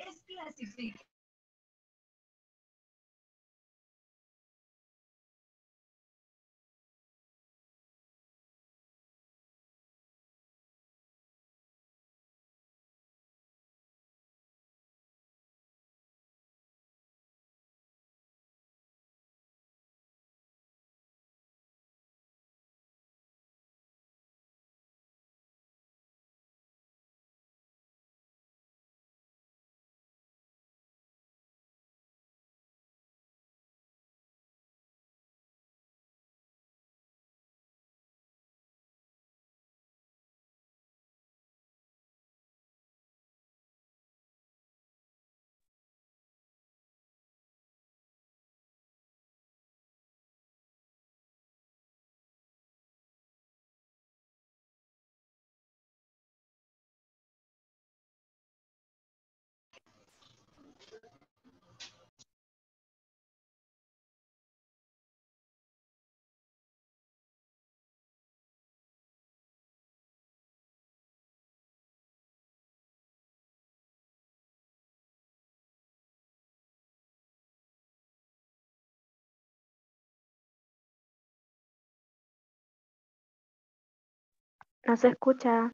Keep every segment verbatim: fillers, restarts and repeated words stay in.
No se escucha.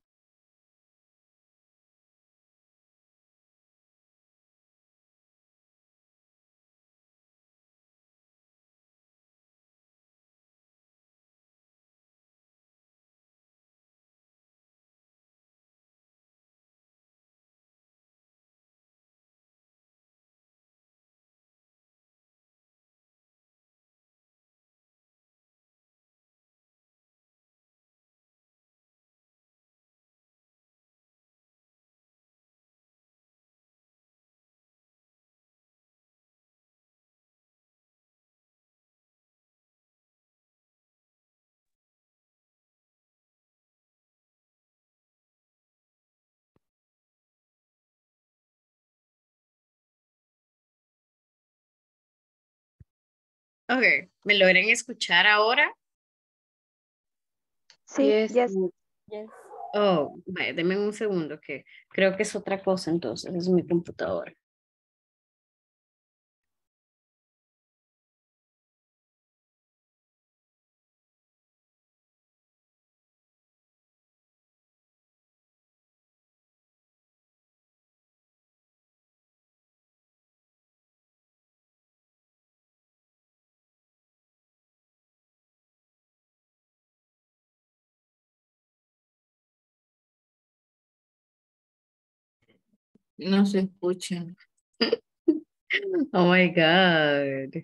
Ok, ¿me logran escuchar ahora? Sí, Yes. yes. Yes. Oh, vaya, denme un segundo que creo que es otra cosa entonces, es mi computadora. No se escuchan. Oh my God.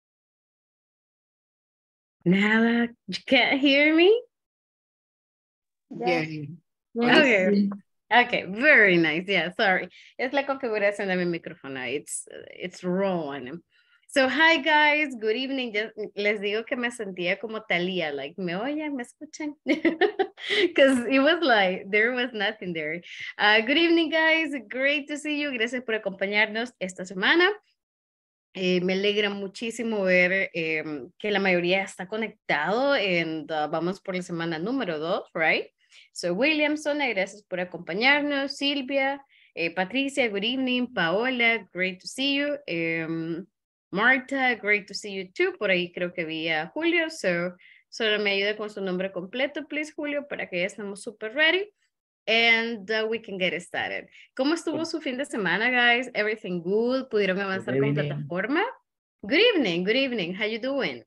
Nada, you can't hear me? Yeah. Yes. Ahora Okay, sí. okay, very nice. Yeah, sorry. Es la configuración de mi micrófono. It's, it's wrong. So, hi guys, good evening. Ya- les digo que me sentía como Talía, like, ¿me oyen? ¿Me escuchan? Because it was like, there was nothing there. Uh, good evening, guys. Great to see you. Gracias por acompañarnos esta semana. Eh, me alegra muchísimo ver eh, que la mayoría está conectado and uh, vamos por la semana número dos, right? So, Williamson, gracias por acompañarnos. Silvia, eh, Patricia, good evening. Paola, great to see you. Um, Marta, great to see you too. Por ahí creo que vi a Julio. So, solo me ayuda con su nombre completo, please, Julio, para que ya estemos super ready. And uh, we can get started. ¿Cómo estuvo su fin de semana, guys? Everything good? ¿Pudieron avanzar con plataforma? Good evening, good evening. How you doing?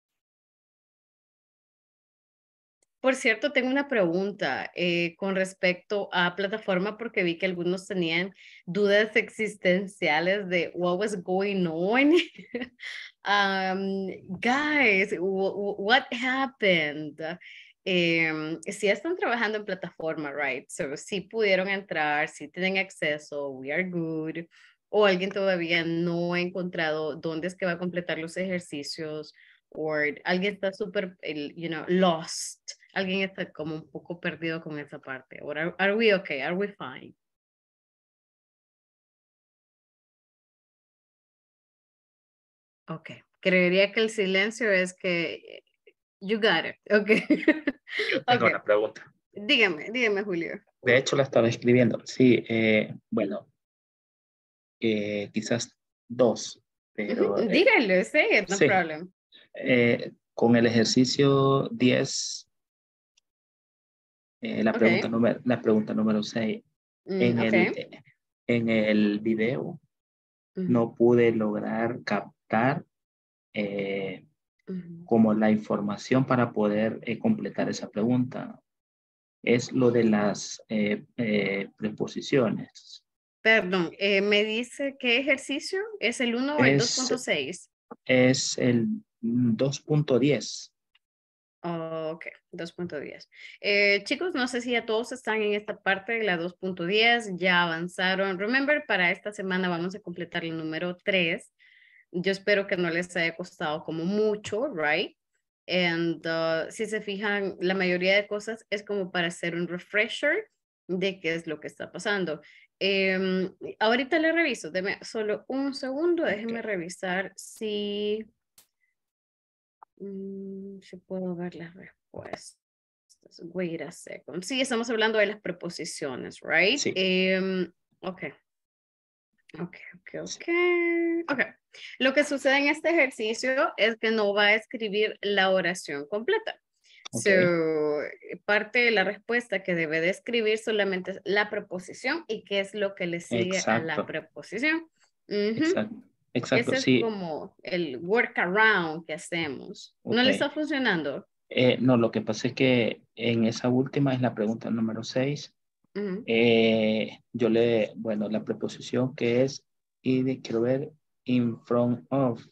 Por cierto, tengo una pregunta eh, con respecto a plataforma porque vi que algunos tenían dudas existenciales de what was going on. um, guys, what happened? Um, si están trabajando en plataforma, right? So, si pudieron entrar, si tienen acceso, we are good. O alguien todavía no ha encontrado dónde es que va a completar los ejercicios. O alguien está súper, you know, lost. Alguien está como un poco perdido con esa parte. Or are, are we okay? Are we fine? Okay. Creería que el silencio es que you got it. Okay. Yo tengo Okay. una pregunta. Dígame, dígame, Julio. De hecho, la estaba escribiendo. Sí, eh, bueno, eh, quizás dos, pero Ujú, eh, díganlo, say it, no sí, problem. eh, con el ejercicio diez, eh, la, pregunta Okay. número, la pregunta número seis, Mm, en el, okay. eh, en el video Ujú, no pude lograr captar eh, ujú. como la información para poder eh, completar esa pregunta. Es lo de las eh, eh, preposiciones. Perdón, eh, me dice qué ejercicio es el uno o el dos Es, punto seis. es el dos punto diez. Oh, ok, dos punto diez. Eh, chicos, no sé si ya todos están en esta parte de la dos punto diez, ya avanzaron. Remember, para esta semana vamos a completar el número tres. Yo espero que no les haya costado como mucho, right? And uh, si se fijan, la mayoría de cosas es como para hacer un refresher de qué es lo que está pasando. Em, ahorita le reviso, deme solo un segundo, déjenme Ok. revisar si, mm, si puedo ver las respuestas. Wait a second. Sí, estamos hablando de las preposiciones, right? Sí, Em, ok. Ok, ok, sí. ok. Ok. Lo que sucede en este ejercicio es que no va a escribir la oración completa. Ok. So, parte de la respuesta que debe de escribir solamente es la preposición y qué es lo que le sigue a la Exacto, preposición. Ujú. exacto, exacto, Ese es sí, como el workaround que hacemos. ¿No ok. le está funcionando? Eh, no, lo que pasa es que en esa última es la pregunta número seis. Ujú. Eh, yo le, bueno, la preposición que es, y de, quiero ver, in front of,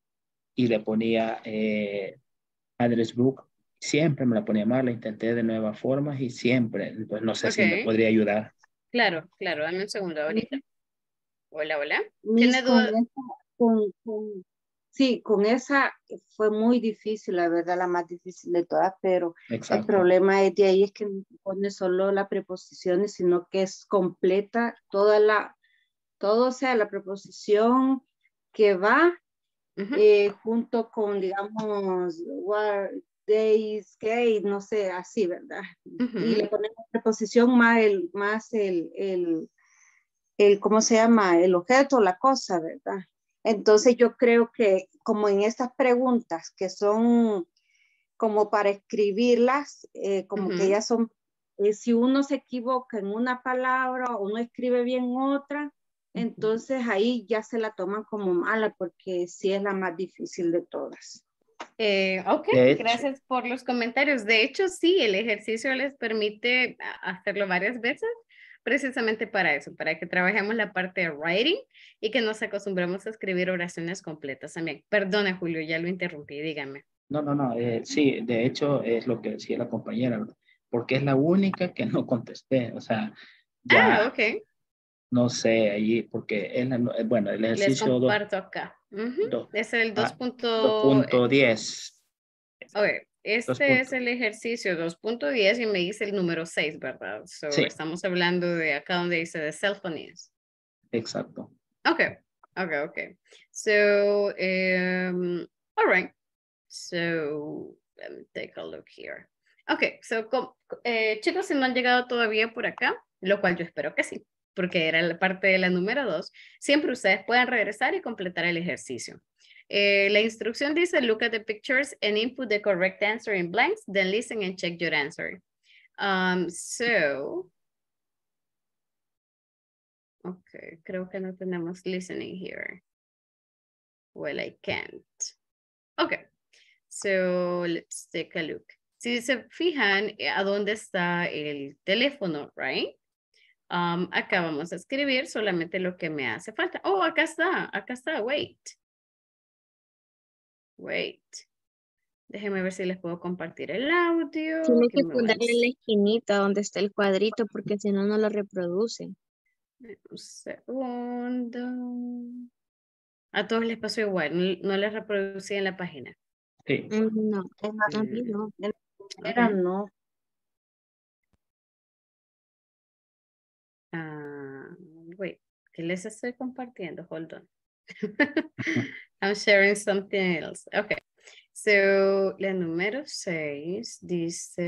y le ponía eh, address book, siempre me la ponía mal, la intenté de nuevas formas y siempre, entonces no sé si me Ok. podría ayudar. Claro, claro. Dame un segundo ahorita. Hola, hola. ¿Tiene Miss, con duda? esa, con, con- sí, con esa fue muy difícil, la verdad, la más difícil de todas, pero el Exacto, problema es de ahí es que no pone solo las preposiciones, sino que es completa toda la, todo, o sea, la preposición que va Ujú, eh, junto con, digamos, what, days, gay, no sé, así, ¿verdad? Y le ujú. ponemos preposición más el, más el, el el, ¿cómo se llama? El objeto, la cosa, ¿verdad? Entonces yo creo que como en estas preguntas que son como para escribirlas, eh, como que Ujú. ya son, eh, si uno se equivoca en una palabra o no escribe bien otra, entonces ahí ya se la toman como mala porque sí es la más difícil de todas. Eh, ok, de hecho, gracias por los comentarios. De hecho, sí, el ejercicio les permite a- hacerlo varias veces, precisamente para eso, para que trabajemos la parte de writing y que nos acostumbremos a escribir oraciones completas también. Perdone, Julio, ya lo interrumpí, dígame. no, no, no, eh, sí, de hecho es lo que decía la compañera, ¿verdad? Porque es la única que no contesté, o sea, Ah, ya ok, no sé, ahí, porque es la, eh, bueno, el les ejercicio dos, comparto acá. Ujú. dos, Es el dos ah, punto. dos punto diez, A ver, dos este es puntos, el ejercicio dos punto diez y me dice el número seis, ¿verdad? So, sí, estamos hablando de acá donde dice de self-phonies. exacto. Okay, okay, okay. So, um, all right. So, let me take a look here. Okay, so, com- eh, chicos, si no han llegado todavía por acá, lo cual yo espero que sí, porque era la parte de la número dos, siempre ustedes pueden regresar y completar el ejercicio. Eh, la instrucción dice, look at the pictures and input the correct answer in blanks, then listen and check your answer. Um, so, okay, creo que no tenemos listening here. Well, I can't. Okay, so let's take a look. Si se fijan eh, a dónde está el teléfono, right? Um, acá vamos a escribir solamente lo que me hace falta. Oh, acá está, acá está, wait. Wait. Déjenme ver si les puedo compartir el audio. Tiene que Give me one ponerle en la esquinita donde está el cuadrito porque si no, no lo reproduce. un segundo. A todos les pasó igual, no, no les reproducí en la página. Sí, Mm, No, En la a mí Mm, no. en la primera ok. no. Ah, wait, ¿qué les estoy compartiendo? Hold on. I'm sharing something else. Okay. So, la número seis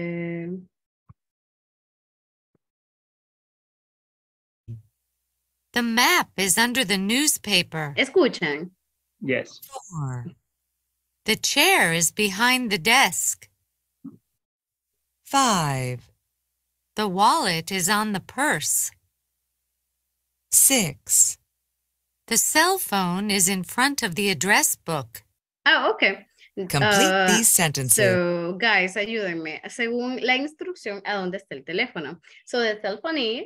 dice. The map is under the newspaper. Escuchan. Yes. Four. The chair is behind the desk. Five. The wallet is on the purse. Six. The cell phone is in front of the address book. Ah, ok. Complete Uh, these sentences. So, guys, ayúdenme. Según la instrucción, ¿a dónde está el teléfono? So, the cell phone is,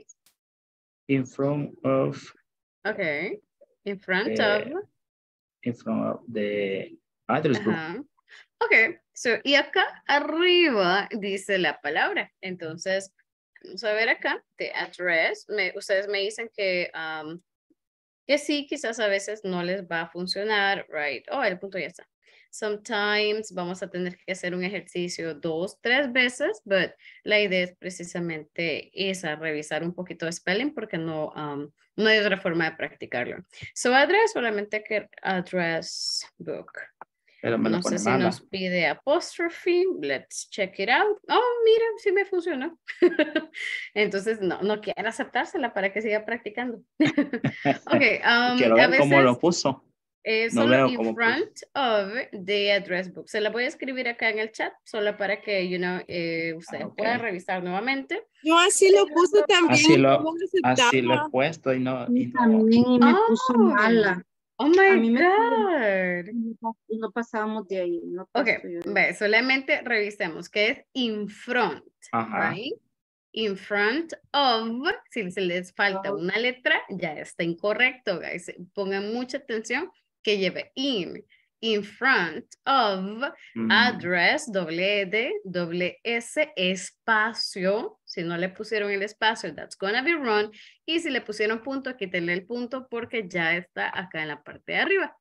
In front of, okay, in front Eh, of, in front of the address book. ajá. Ok, so, y acá arriba dice la palabra. Entonces, vamos a ver acá, the address. Me, ustedes me dicen que, um, que sí, quizás a veces no les va a funcionar, right? Oh, el punto ya está. Sometimes vamos a tener que hacer un ejercicio dos, tres veces, but la idea es precisamente esa, revisar un poquito de spelling porque no, um, no hay otra forma de practicarlo. So, address, solamente que address book. Pero me la No sé pone si mala. nos pide apostrophe. Let's check it out. Oh, mira, sí me funcionó. Entonces, no, no quiero aceptársela para que siga practicando. Ok, um, Quiero a ver cómo lo veces puso. eh, No solo veo in cómo puso. front of the address book. Se la voy a escribir acá en el chat, solo para que, you know, eh, ustedes Ah, ok. puedan revisar nuevamente. Yo así lo puse también. Así lo, no así lo he aceptaba. puesto y no, Y y no. también y me Oh, puso mala. oh my A mí me God. Y no- y no pasábamos de ahí. No Ok, paso yo. ve, solamente revisemos que es in front, Ajá. right? In front of, si se les falta Of. una letra, ya está incorrecto, guys. Pongan mucha atención que lleve in. In front of, Mm, address, doble D, doble S, espacio. Si no le pusieron el espacio, that's gonna be wrong. Y si le pusieron punto, quítenle el punto porque ya está acá en la parte de arriba.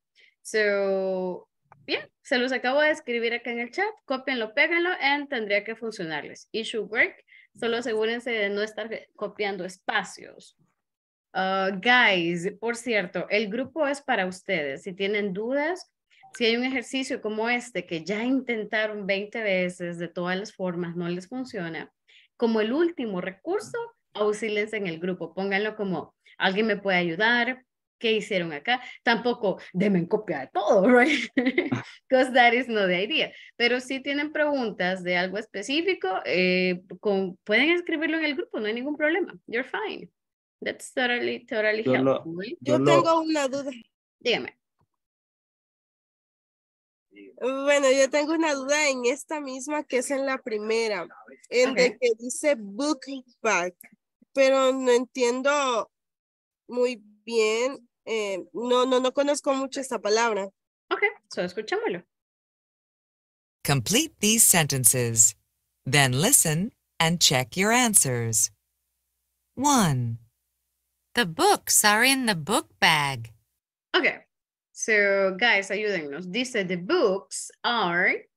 So, bien, se los acabo de escribir acá en el chat. Cópienlo, péganlo, and tendría que funcionarles. It should work. Solo asegúrense de no estar copiando espacios. Uh, guys, por cierto, el grupo es para ustedes. Si tienen dudas, si hay un ejercicio como este que ya intentaron veinte veces de todas las formas, no les funciona, como el último recurso, auxílense en el grupo. Pónganlo como, alguien me puede ayudar, ¿qué hicieron acá? Tampoco, denme en copia de todo, right? Because that is not the idea. Pero si tienen preguntas de algo específico, eh, con, pueden escribirlo en el grupo, no hay ningún problema. You're fine. That's totally, totally Yo lo- helpful. Yo Yo lo- tengo una duda. Dígame. Bueno, yo tengo una duda en esta misma que es en la primera, en Ok. de que dice book bag, pero no entiendo muy bien, eh, no, no, no conozco mucho esta palabra. Ok, so escuchámoslo. Complete these sentences. Then listen and check your answers. One. The books are in the book bag. Ok, so guys, ayúdennos. Dice the books are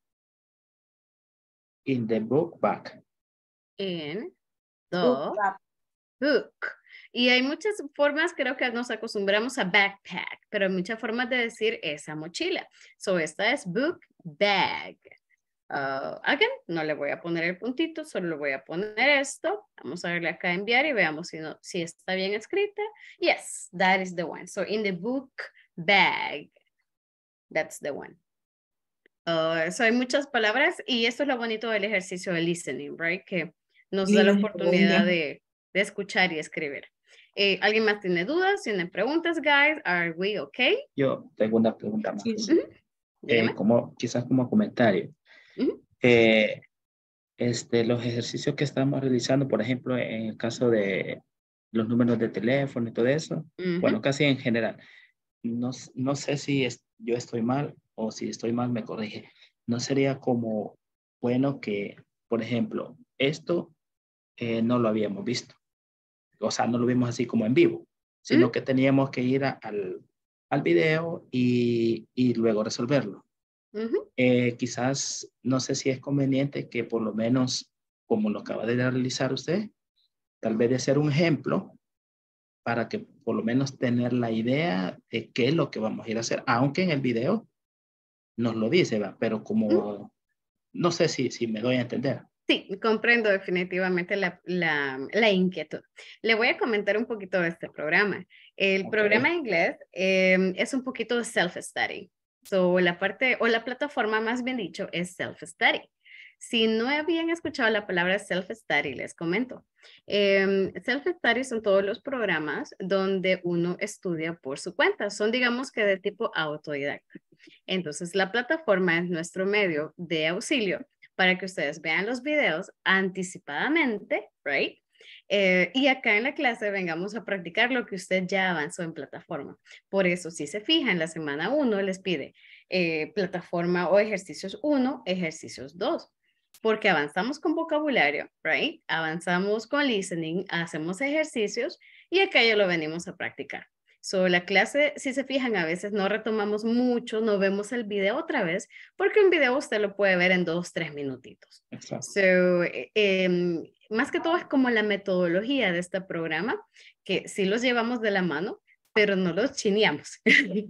in the book bag. in the Book bag. book. Y hay muchas formas, creo que nos acostumbramos a backpack, pero hay muchas formas de decir esa mochila. So esta es book bag. Uh, again, no le voy a poner el puntito, solo le voy a poner esto. Vamos a darle acá a enviar y veamos si, no, si está bien escrita. Yes, that is the one. So in the book bag, that's the one. Uh, so hay muchas palabras y esto es lo bonito del ejercicio de listening, right? Que nos da la oportunidad de, de escuchar y escribir. Eh, ¿Alguien más tiene dudas? ¿Tienen preguntas, guys? Are we okay? Yo tengo una pregunta más. Sí. Ujú. Eh, Dígame. como, quizás como comentario. Ujú. Eh, este, los ejercicios que estamos realizando, por ejemplo, en el caso de los números de teléfono y todo eso, Ujú. bueno, casi en general, no, no sé si es, yo estoy mal o si estoy mal me corrige. ¿No sería como bueno que, por ejemplo, esto eh, no lo habíamos visto? O sea, no lo vimos así como en vivo, sino Ujú. que teníamos que ir a- al, al video y, y luego resolverlo. Ujú. Eh, quizás, no sé si es conveniente que por lo menos, como lo acaba de realizar usted, tal vez de hacer un ejemplo para que por lo menos tener la idea de qué es lo que vamos a ir a hacer, aunque en el video nos lo dice, ¿va? Pero como, no sé si, si me doy a entender. Sí, comprendo definitivamente la, la, la inquietud. Le voy a comentar un poquito de este programa. El Ok. programa de inglés eh, es un poquito de self-study. So, la parte, o la plataforma más bien dicho, es self-study. Si no habían escuchado la palabra self-study, les comento. Eh, self-study son todos los programas donde uno estudia por su cuenta. Son, digamos que de tipo autodidacta. Entonces, la plataforma es nuestro medio de auxilio para que ustedes vean los videos anticipadamente, right? Eh, y acá en la clase vengamos a practicar lo que usted ya avanzó en plataforma. Por eso, si se fija, en la semana uno les pide eh, plataforma o ejercicios uno, ejercicios dos. Porque avanzamos con vocabulario, right? Avanzamos con listening, hacemos ejercicios y acá ya lo venimos a practicar. So, la clase, si se fijan, a veces no retomamos mucho, no vemos el video otra vez, porque un video usted lo puede ver en dos, tres minutitos. Exacto. So, eh, eh, más que todo es como la metodología de este programa, que sí los llevamos de la mano, pero no los chineamos.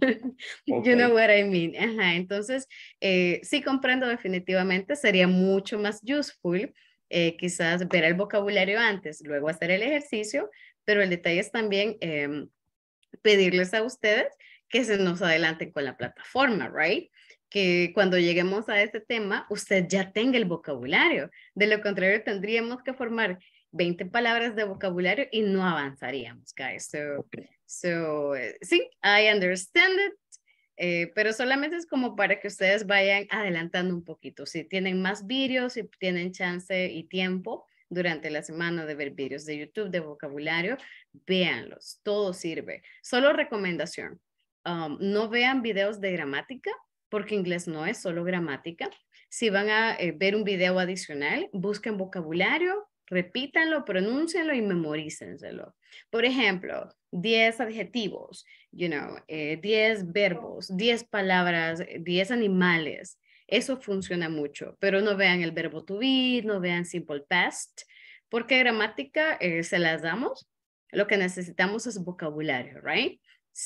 You Ok. know what I mean. Ajá, entonces, eh, sí comprendo definitivamente, sería mucho más useful eh, quizás ver el vocabulario antes, luego hacer el ejercicio, pero el detalle es también eh, pedirles a ustedes que se nos adelanten con la plataforma, right? Que cuando lleguemos a este tema, usted ya tenga el vocabulario. De lo contrario, tendríamos que formar veinte palabras de vocabulario y no avanzaríamos, guys. So, Ok. so uh, sí, I understand it. Eh, pero solamente es como para que ustedes vayan adelantando un poquito. Si tienen más vídeos, si tienen chance y tiempo durante la semana de ver vídeos de YouTube de vocabulario, véanlos, todo sirve. Solo recomendación, um, no vean videos de gramática, porque inglés no es solo gramática. Si van a eh, ver un video adicional, busquen vocabulario, repítanlo, pronúncienlo y memorícenselo. Por ejemplo, diez adjetivos, you know, eh, diez verbos, diez palabras, diez animales. Eso funciona mucho, pero no vean el verbo to be, no vean simple past, porque gramática eh, se las damos. Lo que necesitamos es vocabulario, right?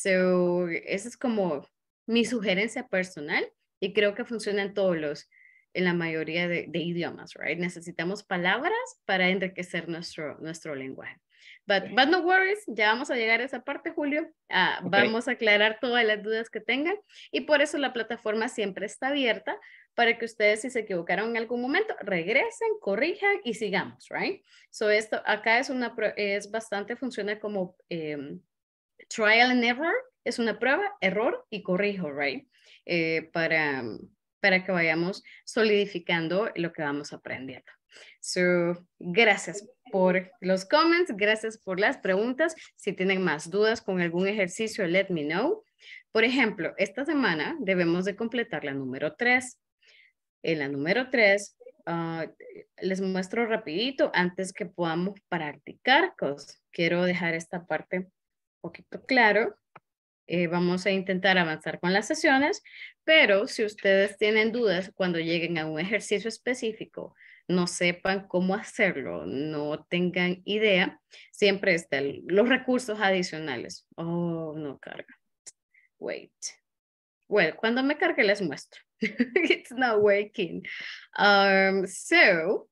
So, esa es como mi sugerencia personal y creo que funciona en todos los, en la mayoría de, de idiomas, right? Necesitamos palabras para enriquecer nuestro, nuestro lenguaje. But, but no worries, ya vamos a llegar a esa parte, Julio. Uh, Okay. Vamos a aclarar todas las dudas que tengan y por eso la plataforma siempre está abierta para que ustedes, si se equivocaron en algún momento, regresen, corrijan y sigamos, right? So esto acá es una, es bastante, funciona como eh, trial and error, es una prueba, error y corrijo, right? Eh, para, para que vayamos solidificando lo que vamos aprendiendo. So, gracias por los comments, gracias por las preguntas. Si tienen más dudas con algún ejercicio, let me know. Por ejemplo, esta semana debemos de completar la número tres. En la número tres, uh, les muestro rapidito antes que podamos practicar, cosas. Quiero dejar esta parte un poquito claro. Eh, vamos a intentar avanzar con las sesiones, pero si ustedes tienen dudas cuando lleguen a un ejercicio específico, no sepan cómo hacerlo, no tengan idea, siempre están los recursos adicionales. Oh, no carga. Wait. Well, cuando me cargue les muestro. It's not working. Um, so,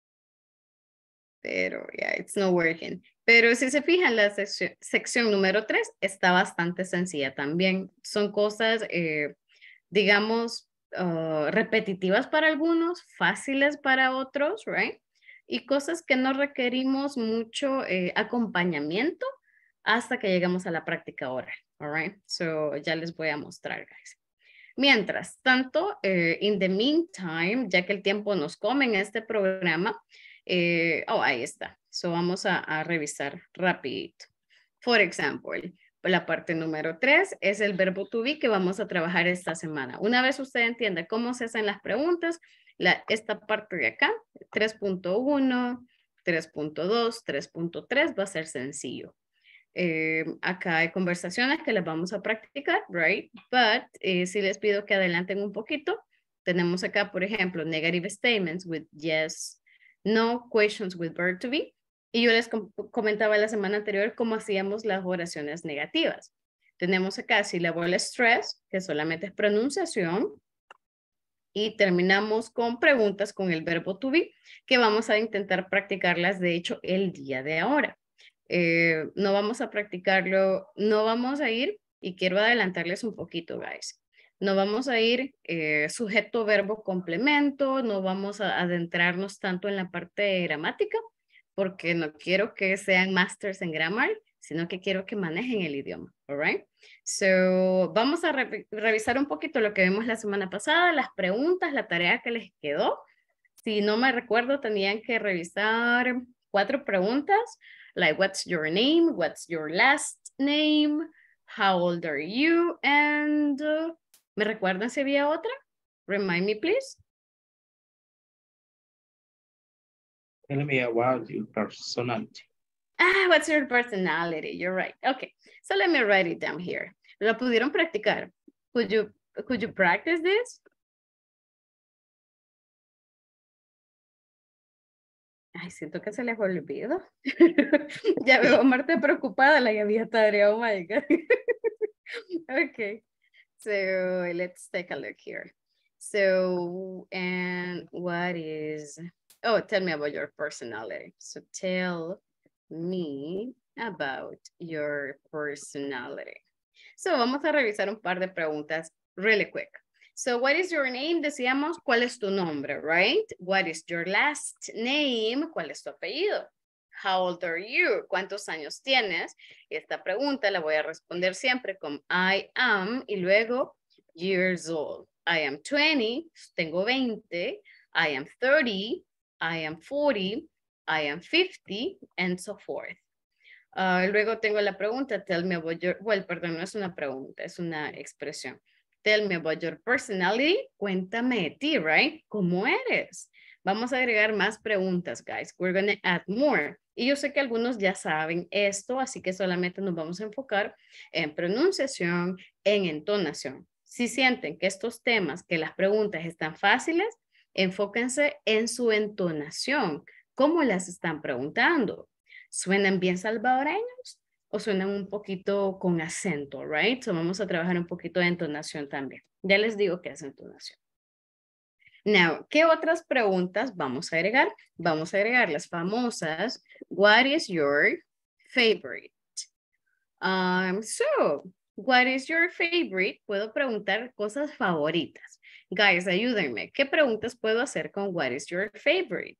pero yeah, it's not working. Pero si se fijan, la sección, sección número tres está bastante sencilla también. Son cosas, eh, digamos, uh, repetitivas para algunos, fáciles para otros, right? Y cosas que no requerimos mucho eh, acompañamiento hasta que llegamos a la práctica oral, all right? So, ya les voy a mostrar, guys. Mientras tanto, eh, in the meantime, ya que el tiempo nos come en este programa, eh, oh, ahí está. So vamos a, a revisar rapidito. For example, la parte número tres es el verbo to be que vamos a trabajar esta semana. Una vez usted entienda cómo se hacen las preguntas, la, esta parte de acá, tres punto uno, tres punto dos, tres punto tres va a ser sencillo. Eh, acá hay conversaciones que les vamos a practicar, right? But eh, si les pido que adelanten un poquito, tenemos acá, por ejemplo, negative statements with yes, no, questions with verb to be. Y yo les com comentaba la semana anterior cómo hacíamos las oraciones negativas. Tenemos acá syllable stress, que solamente es pronunciación. Y terminamos con preguntas con el verbo to be, que vamos a intentar practicarlas, de hecho, el día de ahora. Eh, no vamos a practicarlo, no vamos a ir, y quiero adelantarles un poquito, guys. No vamos a ir eh, sujeto, verbo, complemento, no vamos a adentrarnos tanto en la parte de gramática, porque no quiero que sean masters en grammar, sino que quiero que manejen el idioma, all right? So, vamos a re revisar un poquito lo que vimos la semana pasada, las preguntas, la tarea que les quedó. Si no me recuerdo, tenían que revisar cuatro preguntas, like what's your name, what's your last name, how old are you, and uh, ¿me recuerdan si había otra? Remind me, please. Tell me about your personality. Ah, what's your personality? You're right. Okay, so let me write it down here. ¿Lo pudieron practicar? Could you, could you practice this? Ay, siento que se les olvidó. Ya veo a Marta preocupada, la que había tarea. Oh my God. Okay, so let's take a look here. So, and what is, oh, tell me about your personality. So tell me about your personality. So vamos a revisar un par de preguntas really quick. So what is your name? Decíamos, ¿cuál es tu nombre, right? What is your last name? ¿Cuál es tu apellido? How old are you? ¿Cuántos años tienes? Y esta pregunta la voy a responder siempre con I am y luego years old. I am twenty, tengo veinte. I am thirty, I am forty, I am fifty, and so forth. Uh, luego tengo la pregunta, tell me about your, well, perdón, no es una pregunta, es una expresión. Tell me about your personality. Cuéntame de ti, right? ¿Cómo eres? Vamos a agregar más preguntas, guys. We're going to add more. Y yo sé que algunos ya saben esto, así que solamente nos vamos a enfocar en pronunciación, en entonación. Si sienten que estos temas, que las preguntas están fáciles, enfóquense en su entonación. ¿Cómo las están preguntando? ¿Suenan bien salvadoreños? O suenan un poquito con acento, right? So vamos a trabajar un poquito de entonación también. Ya les digo qué es entonación. Now, ¿qué otras preguntas vamos a agregar? Vamos a agregar las famosas, what is your favorite? Um, so, what is your favorite? Puedo preguntar cosas favoritas. Guys, ayúdenme. ¿Qué preguntas puedo hacer con what is your favorite?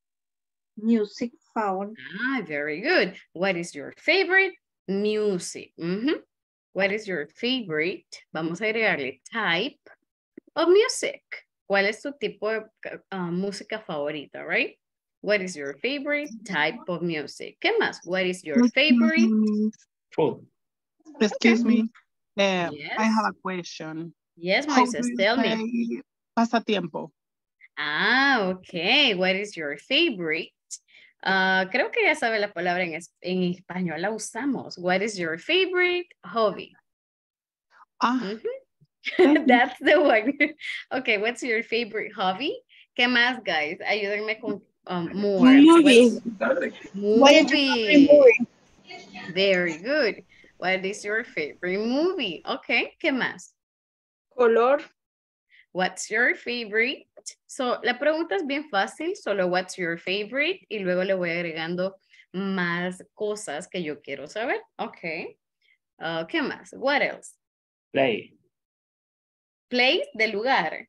Music favorite. Ah, very good. What is your favorite music? Mm-hmm. What is your favorite? Vamos a agregarle type of music. ¿Cuál es tu tipo de uh, música favorita, right? What is your favorite type of music? ¿Qué más? What is your favorite Food. Excuse Okay. me. Uh, Yes. I have a question. Yes, How Moises, do you tell me. say pasatiempo? Ah, okay. What is your favorite? Uh, creo que ya sabe la palabra en, es en español, la usamos. What is your favorite hobby? Ah, Mm-hmm. That's the one. Okay, what's your favorite hobby? ¿Qué más, guys? Ayúdenme con um, more. Movie. What's- What is your favorite movie? Very good. What is your favorite movie? Okay, ¿qué más? Color. What's your favorite? So, la pregunta es bien fácil, solo what's your favorite y luego le voy agregando más cosas que yo quiero saber. Ok. Uh, ¿Qué más? What else? Play. Place de lugar.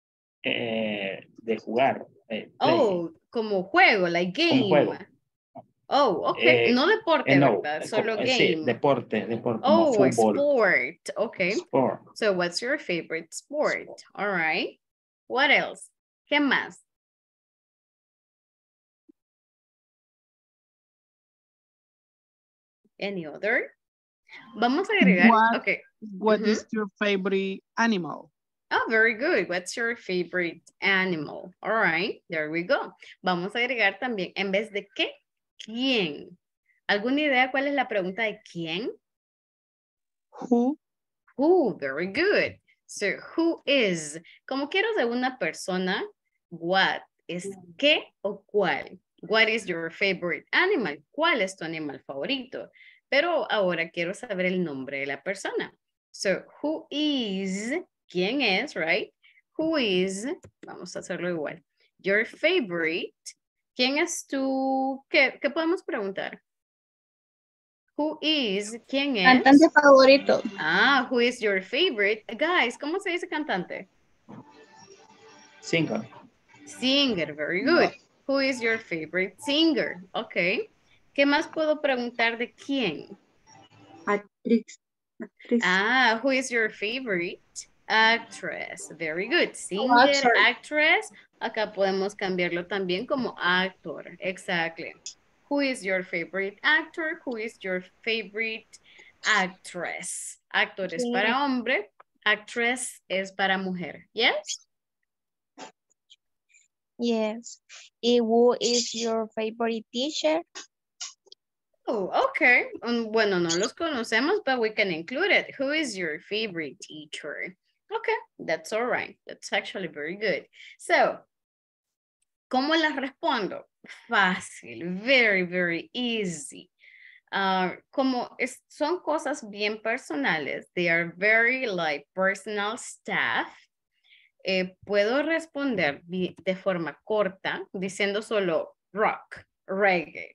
Eh, de jugar. Eh, play. Oh, como juego, like game. Como juego. Oh, ok. Eh, no deporte, eh, no, ¿verdad? eh, Solo como- eh, game. sí, deporte, deporte, como Oh, fútbol. sport. Okay. Sport. So what's your favorite sport? All right. What else? ¿Qué más? Any other? Vamos a agregar. What- Okay. What Mhm. is your favorite animal? Oh, very good. What's your favorite animal? All right. There we go. Vamos a agregar también, en vez de qué, ¿quién? ¿Alguna idea cuál es la pregunta de quién? Who? Who, very good. So, who is? Como quiero de una persona, what es qué o cuál. What is your favorite animal? ¿Cuál es tu animal favorito? Pero ahora quiero saber el nombre de la persona. So, who is? ¿Quién es, right? Who is? Vamos a hacerlo igual. Your favorite. ¿Quién es tu? ¿Qué, qué podemos preguntar? Who is, ¿quién es? Cantante favorito. Ah, who is your favorite? Guys, ¿cómo se dice cantante? Singer. Singer, very good. Who is your favorite singer? Ok. ¿Qué más puedo preguntar de quién? Actriz. Actriz. Ah, who is your favorite actress? Very good. Singer, actor. actress. Acá podemos cambiarlo también como actor. Exactly. Who is your favorite actor? Who is your favorite actress? Actor es para hombre. Actress es para mujer. Yes? Yes. Y who is your favorite teacher? Oh, okay. Um, bueno, no los conocemos, but we can include it. Who is your favorite teacher? Okay, that's all right. That's actually very good. So, ¿cómo las respondo? Fácil, very, very easy. Uh, como es, son cosas bien personales, they are very like personal stuff. Eh, puedo responder de, de forma corta diciendo solo rock, reggae.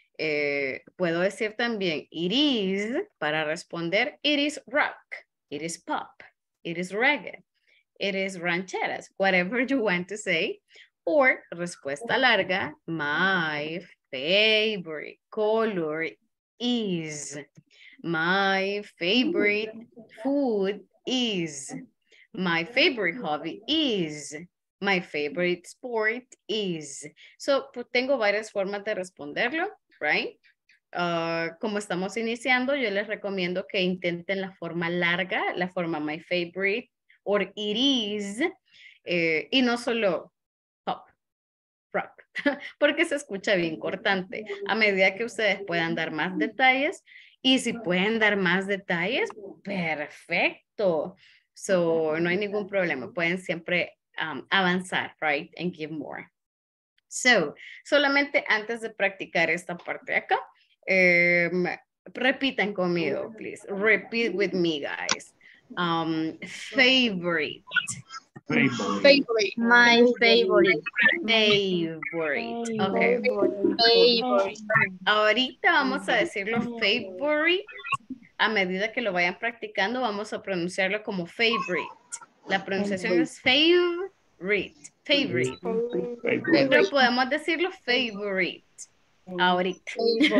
Eh, puedo decir también it is para responder it is rock, it is pop, it is reggae, it is rancheras, whatever you want to say. Or respuesta larga, my favorite color is, my favorite food is, my favorite hobby is, my favorite sport is. So, pues, tengo varias formas de responderlo, right? Uh, como estamos iniciando, yo les recomiendo que intenten la forma larga, la forma my favorite or it is, eh, y no solo pop, rock, porque se escucha bien cortante. A medida que ustedes puedan dar más detalles, y si pueden dar más detalles, perfecto. So, no hay ningún problema. Pueden siempre um, avanzar, right? And give more. So, solamente antes de practicar esta parte de acá, um, repitan conmigo, please. Repeat with me, guys. Um, favorite. Favorite. Favorite. My favorite. Favorite. Okay. Favorite. Ahorita vamos a decirlo favorite. A medida que lo vayan practicando, vamos a pronunciarlo como favorite. La pronunciación es favorite. Favorite. Pero podemos decirlo favorite. Ahorita.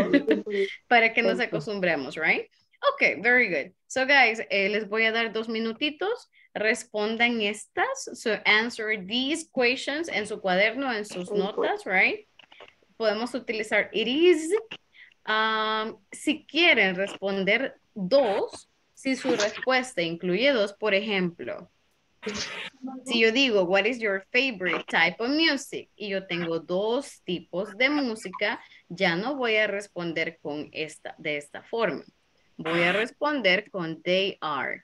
Para que nos acostumbremos, right? Ok, very good. So guys, eh, les voy a dar dos minutitos. Respondan estas. So answer these questions en su cuaderno, en sus notas, right? Podemos utilizar it is. Um, si quieren responder dos, si su respuesta incluye dos, por ejemplo, si yo digo, what is your favorite type of music? Y yo tengo dos tipos de música, ya no voy a responder con esta, de esta forma. Voy a responder con they are.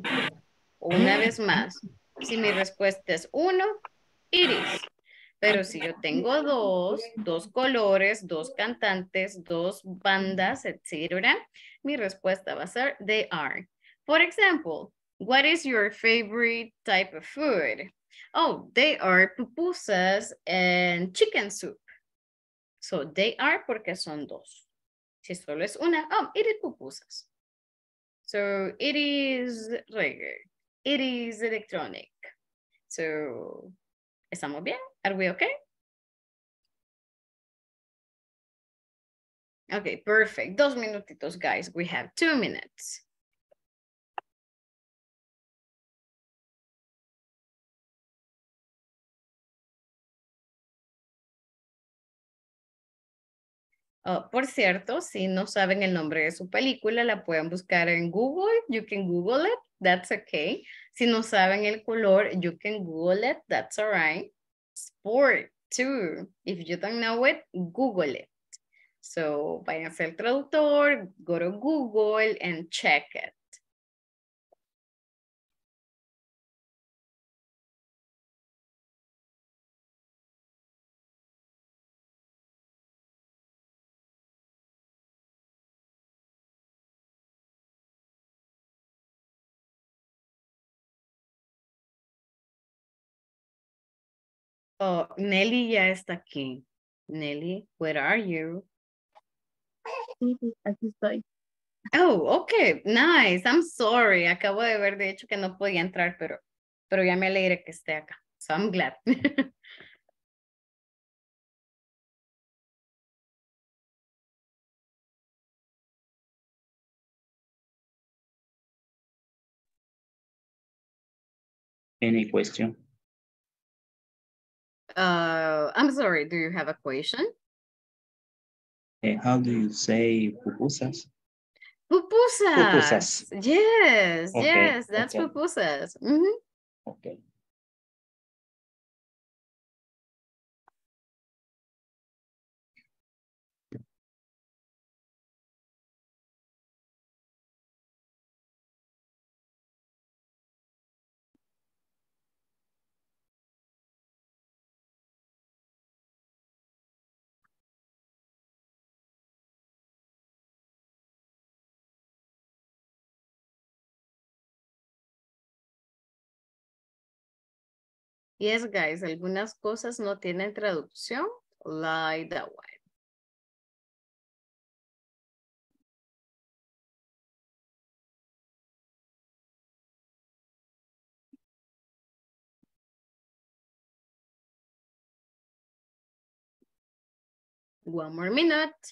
Una vez más, si mi respuesta es uno, it is. Pero si yo tengo dos, dos colores, dos cantantes, dos bandas, etcétera, mi respuesta va a ser they are. For example, what is your favorite type of food? Oh, they are pupusas and chicken soup. So they are porque son dos. Si solo es una, oh, it is pupusas. So it is reggae. It is electronic. So, ¿estamos bien? Are we okay? Okay, perfect. Dos minutitos, guys. We have two minutes. Oh, por cierto, si no saben el nombre de su película, la pueden buscar en Google. You can Google it. That's okay. Si no saben el color, you can Google it. That's all right. Sport, too. If you don't know it, Google it. So, váyanse al traductor, go to Google and check it. Oh, Nelly ya está aquí. Nelly, where are you? Sí, sí, aquí estoy. Oh, okay, nice. I'm sorry. Acabo de ver, de hecho, que no podía entrar, pero, pero ya me alegré que esté acá. So I'm glad. Any question? Uh, I'm sorry, do you have a question? And how do you say pupusas? Pupusas. Pupusas. Yes, Okay, yes, that's okay. pupusas. Mhm. Okay. Yes, guys, algunas cosas no tienen traducción, like that one. One more minute.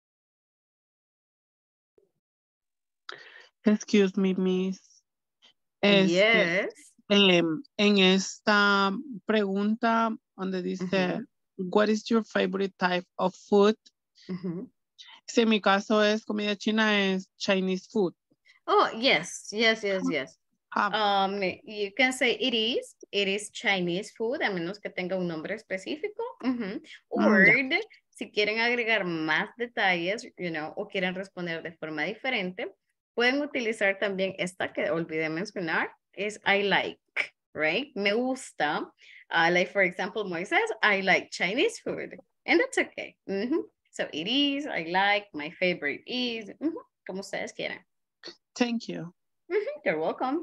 Excuse me, Miss. Este, Yes. em, en esta pregunta donde dice, Ujú, what is your favorite type of food? ujú. Si en mi caso es comida china, es Chinese food. Oh, yes, yes, yes, yes. Ah, Um, you can say it is, it is Chinese food, a menos que tenga un nombre específico. Ujú. mm, Or, ya. si quieren agregar más detalles, you know, o quieren responder de forma diferente, pueden utilizar también esta que olvidé mencionar, es I like, right? Me gusta. Uh, like, for example, Moises, I like Chinese food. And that's okay. Ujú. So, it is, I like, my favorite is, ujú, como ustedes quieran. Thank you. Ujú, you're welcome.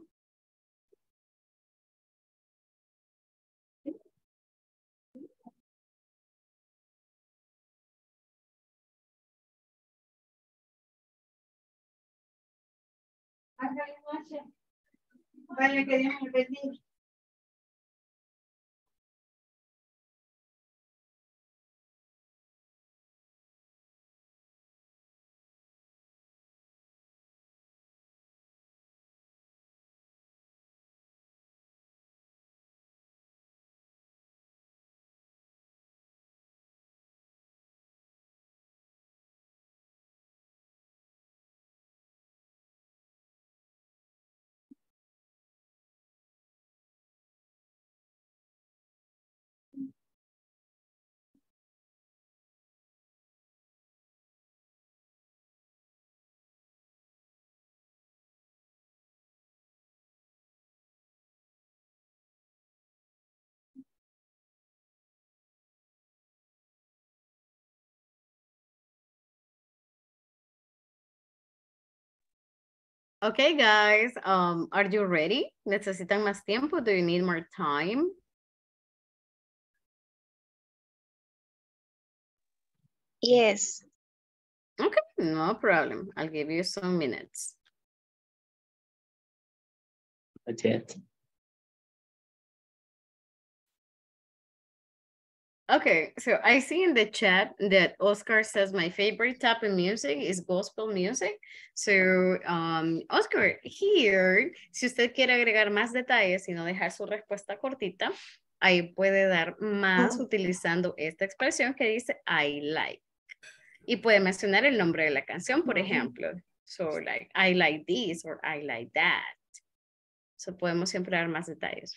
Vale, que Dios me bendiga. Okay, guys, um, are you ready? ¿Necesitan más tiempo? Do you need more time? Yes. Okay, no problem. I'll give you some minutes. Not yet. Okay, so I see in the chat that Oscar says my favorite type of music is gospel music. So, um, Oscar, here, si usted quiere agregar más detalles y no dejar su respuesta cortita, ahí puede dar más utilizando esta expresión que dice I like. Y puede mencionar el nombre de la canción, por ejemplo. So, like, I like this or I like that. So, podemos siempre dar más detalles.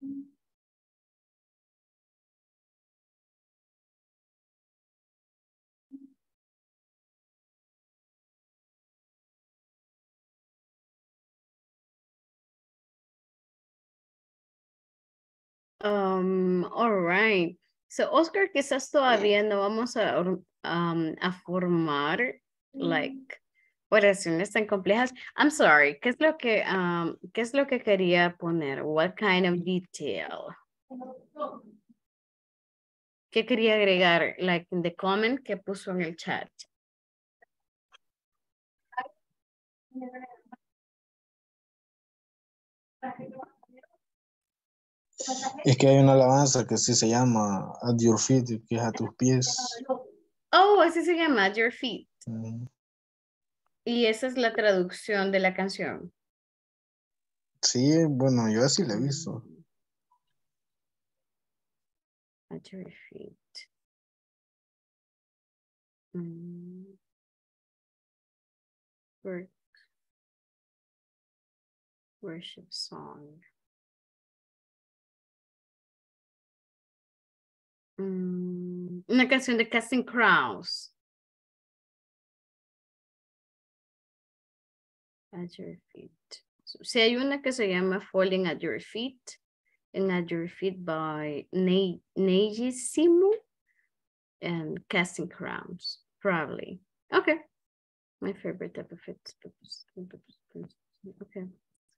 Um, all right. So, Oscar, quizás todavía no vamos a, um, a formar, like, oraciones tan complejas. I'm sorry, ¿qué es lo que, um, qué es lo que quería poner? What kind of detail? ¿Qué quería agregar? Like, in the comment que puso en el chat. Es que hay una alabanza que sí se llama At Your Feet, que es a tus pies. Oh, así se llama, At Your Feet. Mm, Y esa es la traducción de la canción. Sí, bueno, yo así la he visto. At Your Feet. Mm. Wor- Worship song. Mm, una canción de Casting Crowns. At Your Feet. Si hay una que se llama Falling at Your Feet, and At Your Feet by Ne Neji Simu and Casting Crowns, probably. Okay. My favorite type of it. Okay.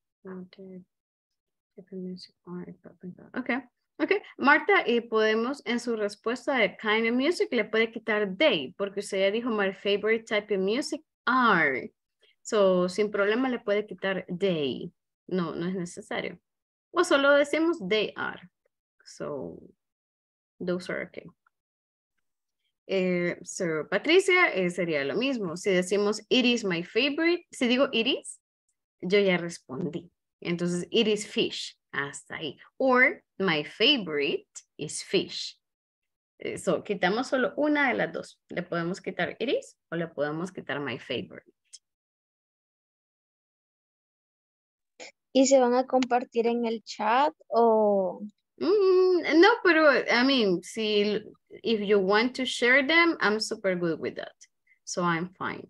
Okay. Okay. Marta, y podemos en su respuesta de kind of music le puede quitar they, porque usted ya dijo my favorite type of music are. So, sin problema le puede quitar they. No, no es necesario. O solo decimos they are. So, those are okay. Eh, so, Patricia, eh, sería lo mismo. Si decimos it is my favorite, si digo it is, yo ya respondí. Entonces, it is fish. Hasta ahí. Or, my favorite is fish. Eh, so, quitamos solo una de las dos. Le podemos quitar it is o le podemos quitar my favorite. ¿Y se van a compartir en el chat o...? Mm, no, pero, I mean, si, if you want to share them, I'm super good with that. So, I'm fine.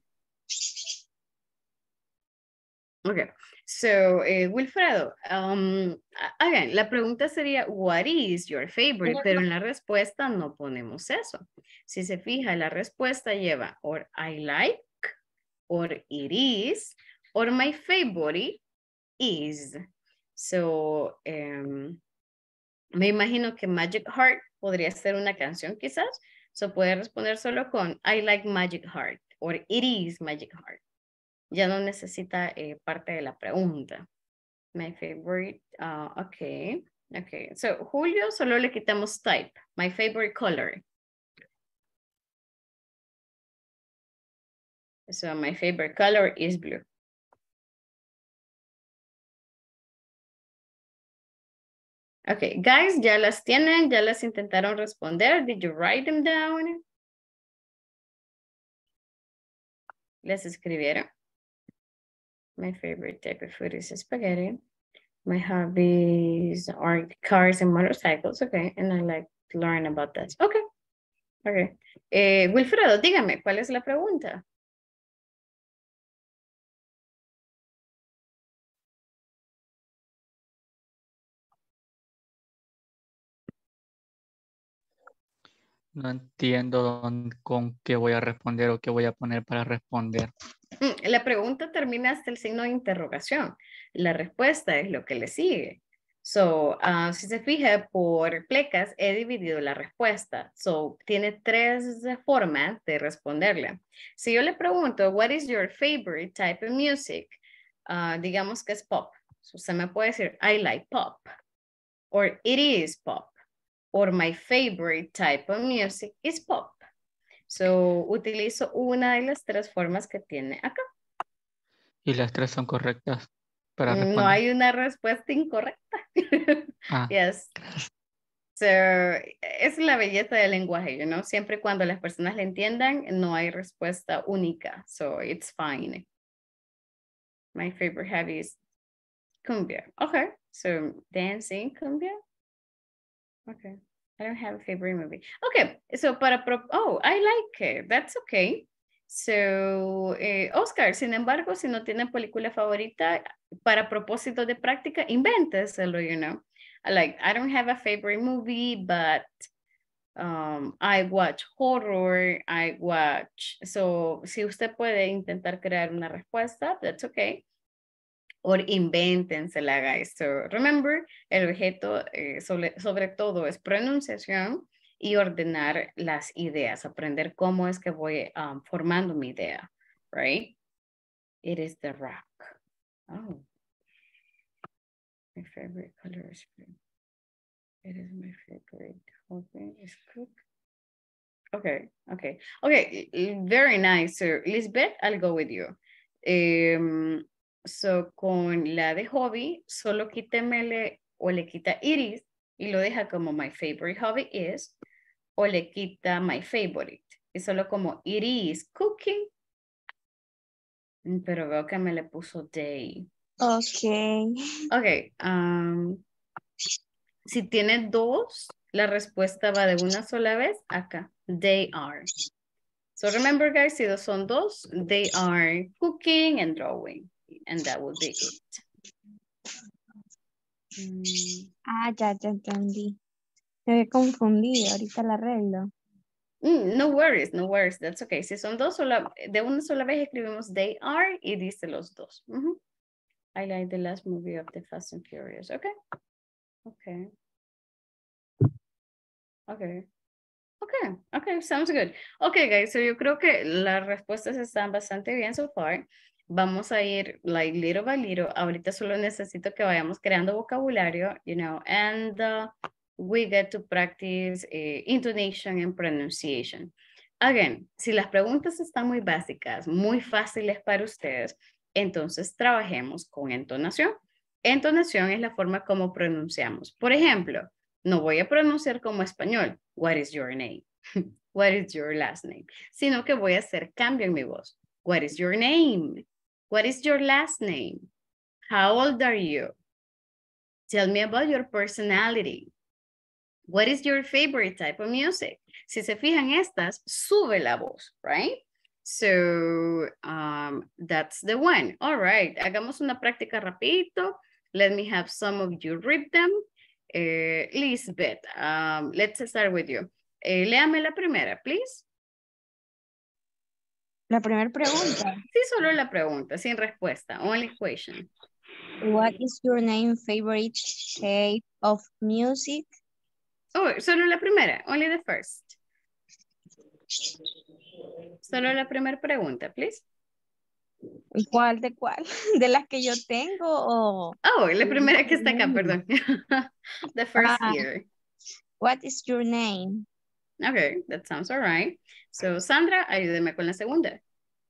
Okay, so, eh, Wilfredo, um, again, la pregunta sería, what is your favorite? Pero en la respuesta no ponemos eso. Si se fija, la respuesta lleva or I like, or it is, or my favorite is. So, um, me imagino que Magic Heart podría ser una canción quizás. So, puede responder solo con I like Magic Heart, or it is Magic Heart. Ya no necesita eh, parte de la pregunta. My favorite, uh, okay, okay. So, Julio, solo le quitamos type. My favorite color. So, my favorite color is blue. Okay, guys, ya las tienen, ya las intentaron responder. Did you write them down? ¿Les escribieron? My favorite type of food is spaghetti. My hobbies are cars and motorcycles. Okay, and I like to learn about that. Okay, okay. Eh, Wilfredo, dígame, ¿cuál es la pregunta? No entiendo dónde- con qué voy a responder o qué voy a poner para responder. Mm, La pregunta termina hasta el signo de interrogación. La respuesta es lo que le sigue. So, uh, si se fija por plecas, he dividido la respuesta. So, tiene tres formas de responderle. Si yo le pregunto, what is your favorite type of music? Uh, digamos que es pop. So, usted me puede decir, I like pop. Or it is pop. Or my favorite type of music is pop. So, utilizo una de las tres formas que tiene acá. Y las tres son correctas para No responder. hay una respuesta incorrecta. Ah, Yes. So, es la belleza del lenguaje, you know? Siempre y cuando las personas le entiendan, no hay respuesta única. So, it's fine. My favorite hobby is cumbia. Okay. So, dancing cumbia. Okay. I don't have a favorite movie. Okay, so para pro oh, I like it. That's okay. So, eh, Oscar, sin embargo, si no tienen película favorita, para propósito de práctica, invénteselo, you know. Like, I don't have a favorite movie, but um, I watch horror, I watch. So, si usted puede intentar crear una respuesta, that's okay. Or invéntensela, guys. So, remember, el objeto eh, sobre, sobre todo es pronunciación y ordenar las ideas, aprender cómo es que voy um, formando mi idea, right? It is the rock. Oh. My favorite color is blue. It is my favorite. Okay, is cook. Okay, okay. Okay, very nice. So, Lisbeth, I'll go with you. Um, so, con la de hobby, solo quítemele o le quita iris y lo deja como my favorite hobby is, o le quita my favorite. Y solo como it is cooking. Pero veo que me le puso day. Okay. Ok. Um, si tiene dos, la respuesta va de una sola vez acá. They are. So remember, guys, si dos son dos, they are cooking and drawing. And that will be it. Mm. Ah, ya, ya entendí. Me confundí, ahorita la arreglo. Mm, no worries, no worries, that's okay. Si son dos, sola, de una sola vez escribimos they are y dice los dos. Uh-huh. I like the last movie of the Fast and Furious. Okay. Okay. Okay. Okay. Okay. Sounds good. Okay, guys. So yo creo que las respuestas están bastante bien so far. Vamos a ir like little by little. Ahorita solo necesito que vayamos creando vocabulario, you know, and uh, we get to practice uh, intonation and pronunciation. Again, si las preguntas están muy básicas, muy fáciles para ustedes, entonces trabajemos con entonación. Entonación es la forma como pronunciamos. Por ejemplo, no voy a pronunciar como español. What is your name? What is your last name? Sino que voy a hacer cambio en mi voz. What is your name? What is your last name? How old are you? Tell me about your personality. What is your favorite type of music? Si se fijan estas, sube la voz, right? So, um, that's the one. All right, hagamos una práctica rapidito. Let me have some of you read them. Uh, Lisbeth, um, let's start with you. Eh, léame la primera, please. La primera pregunta. Sí, solo la pregunta, sin respuesta. Only question. What is your name favorite type of music? Oh, solo la primera. Only the first. Solo la primera pregunta, please. ¿Cuál de cuál? ¿De las que yo tengo o...? Oh, la primera que está acá, perdón. The first Ah, here. What is your name? Okay, that sounds all right. So, Sandra, ayúdeme con la segunda.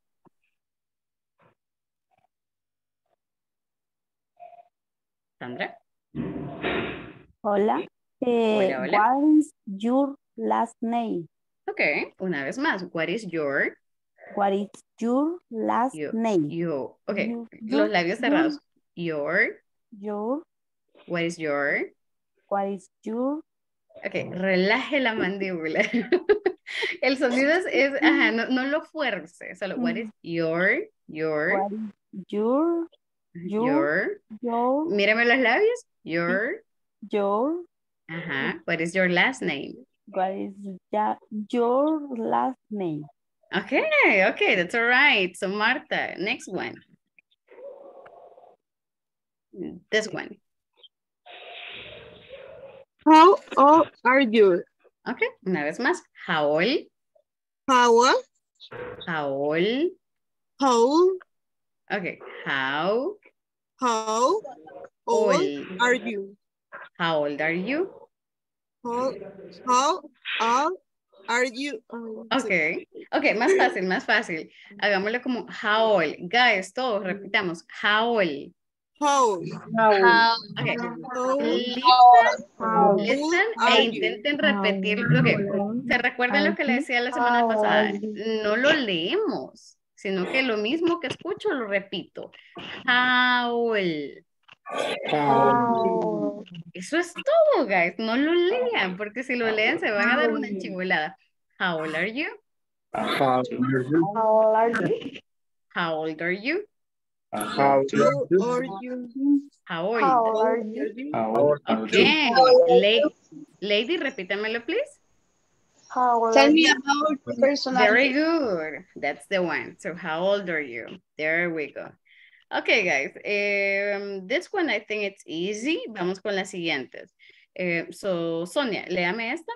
Sandra. Hola. Eh, Hola, hola. What is your last name? Okay, una vez más. What is your... What is your last You, name? you, okay, You- los your- labios cerrados. Your, Your, what is your... what is your, Ok, relaje la mandíbula. El sonido es, es ajá, no, no lo fuerce, solo what is your, your, what is your, your, your, your, mírame los labios, your, your, ajá, what is your last name? what is ya- your last name? Okay, okay, that's all right. So Marta, next one. This one. How old are you? Okay, una vez más. How old? How old? How old? How old? Okay, how How old old? are you? How old are you? How, how old are you? Oh, Okay, okay, más fácil, más fácil. Hagámoslo como how old. Guys, todos repitamos. How old. How old? How, Okay. How Listen, old listen are e you? intenten repetir. Okay. ¿Se recuerdan lo que le decía la semana pasada? No lo leemos, sino que lo mismo que escucho lo repito. How old. How, Eso es todo, guys. No lo lean, porque si lo leen se van a dar una enchibulada. How old are you? How are you? How old are you? How old are you? How are How you? are you? How old? How old are you? How old are you? Okay. La- lady, repítamelo, please. How old Tell are me you? about your Very personality. good. That's the one. So how old are you? There we go. Okay, guys. Um, this one I think it's easy. Vamos con las siguientes. Eh, so, Sonia, léame esta.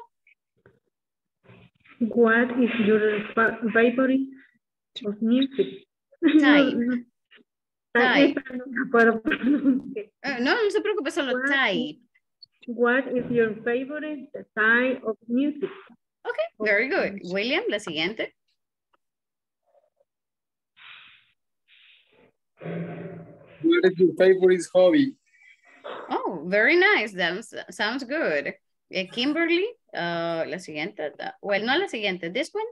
What is your fa- favorite of music? Type. Ah, Type. esta no me acuerdo. Eh, no, no se preocupe, solo What type. What is your favorite type of music? Okay, very good. William, la siguiente. What is your favorite hobby? Oh, very nice. That sounds good. Eh, Kimberly, uh, la siguiente. uh, Well, no la siguiente. This one.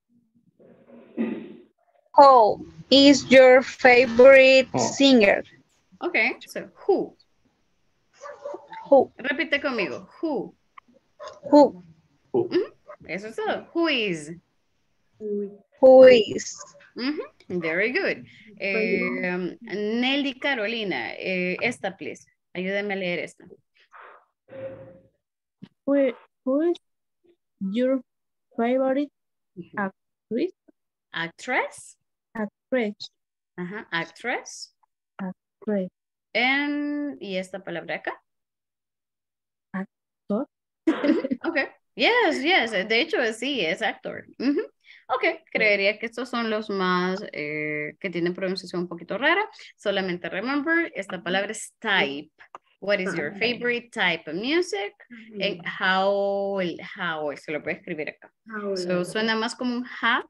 Who is your favorite Oh. singer? Okay, so who? Who? Repite conmigo. Who? Who? Mhm, eso es todo. Who is? Who is? Mhm, very good. Eh, Nelly Carolina, eh, esta, please. Ayúdame a leer esta. Who, who is your favorite actress? Actress. Actress. Ajá, actress. Actress. And, ¿y esta palabra acá? Actor. Ok. Yes, yes. De hecho, sí, es actor. Ujú. Ok, creería que estos son los más eh, que tienen pronunciación un poquito rara. Solamente remember, esta palabra es type. What is your favorite type of music? And how, how, se lo puede escribir acá. So, suena más como un ja,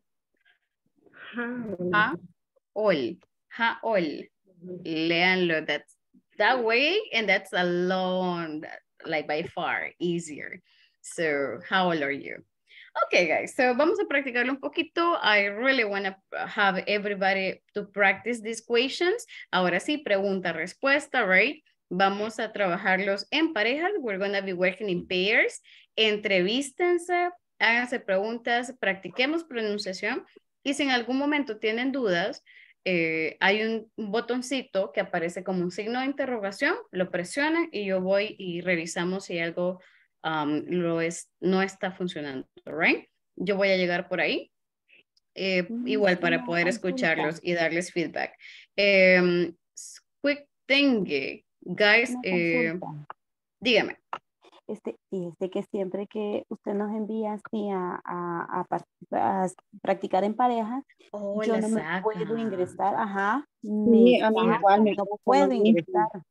ja, ol, ja, ol. Leanlo, that's that way, and that's a long, like by far easier. So, how old are you? Okay, guys, so vamos a practicarlo un poquito. I really want to have everybody to practice these questions. Ahora sí, pregunta, respuesta, right? Vamos a trabajarlos en parejas. We're going to be working in pairs. Entrevístense, háganse preguntas, practiquemos pronunciación. Y si en algún momento tienen dudas, eh, hay un botoncito que aparece como un signo de interrogación, lo presionan y yo voy y revisamos si algo um, lo es, no está funcionando, right? Yo voy a llegar por ahí, eh, igual para poder escucharlos y darles feedback. Um, quick thing, guys, eh, dígame. Este, fíjese que siempre que usted nos envía así a, a, a, participar- a practicar en pareja, Oh, yo la no me saca. puedo ingresar, ajá, Sí, me a mí saca, igual me no pasa puedo lo mismo. ingresar.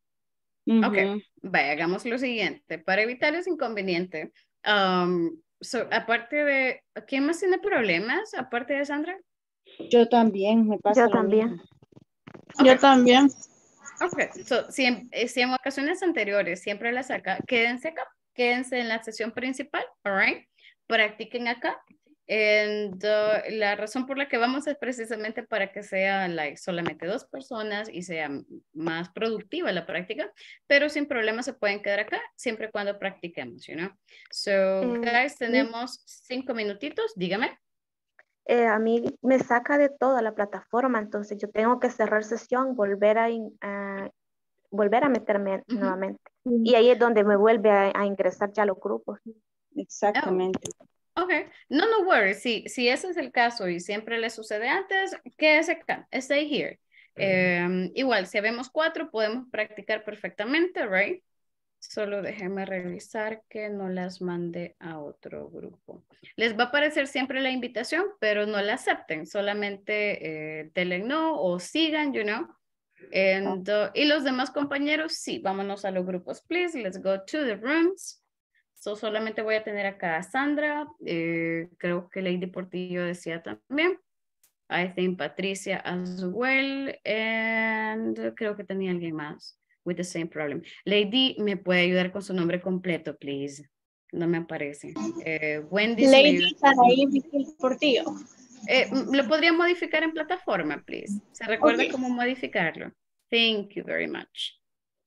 Ok, vaya, hagamos lo siguiente. Para evitar ese inconveniente, um, so, aparte de, ¿quién más tiene problemas? Aparte de Sandra. Yo también, me pasa Yo lo también. mismo. Yo también. Ok, so, si, en, eh, si en ocasiones anteriores siempre la saca, quédense acá, quédense en la sesión principal, all right? Practiquen acá. And, uh, la razón por la que vamos es precisamente para que sea like, solamente dos personas y sea más productiva la práctica, pero sin problema se pueden quedar acá siempre y cuando practiquemos, you know? So, Eh, guys, sí. tenemos cinco minutitos, dígame. Eh, a mí me saca de toda la plataforma, entonces yo tengo que cerrar sesión, volver a, in- a- volver a meterme Ujú. nuevamente. Y ahí es donde me vuelve a, a ingresar ya los grupos. Exactamente. Ok, no, no worries, si, si ese es el caso y siempre le sucede antes, quédese acá, stay here. Eh, igual, si habemos cuatro, podemos practicar perfectamente, right? Solo déjenme revisar que no las mande a otro grupo. Les va a aparecer siempre la invitación, pero no la acepten, solamente eh, denle no o sigan, you know. And, uh, y los demás compañeros, sí, vámonos a los grupos, please, let's go to the rooms. So, solamente voy a tener acá a Sandra, eh, creo que Lady Portillo decía también. I think Patricia as well, and creo que tenía alguien más with the same problem. Lady, ¿me puede ayudar con su nombre completo, please? No me aparece. Eh, Wendy Lady Smith. Saraí Miguel Portillo. Eh, m- ¿Lo podría modificar en plataforma, please? ¿Se recuerda Ok. cómo modificarlo? Thank you very much.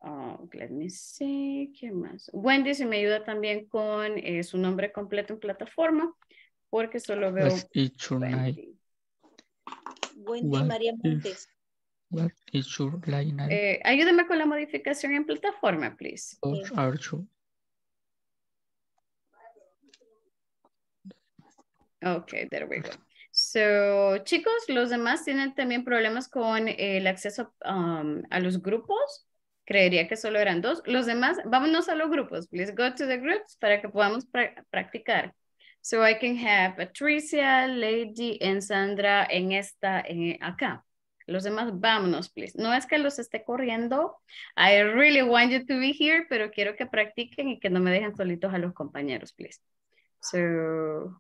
Oh, let me see, ¿qué más? Wendy, si me ayuda también con eh, su nombre completo en plataforma, porque solo veo What is your name? Wendy. Wendy What María is, Montes. what is your name? Eh, ayúdeme con la modificación en plataforma, please. Or are you? Okay, there we go. So, chicos, los demás tienen también problemas con el acceso um, a los grupos. Creería que solo eran dos. Los demás, vámonos a los grupos. Please go to the groups para que podamos pra practicar. So I can have Patricia, Lady, and Sandra en esta, en acá. Los demás, vámonos, please. No es que los esté corriendo. I really want you to be here, pero quiero que practiquen y que no me dejen solitos a los compañeros, please. So...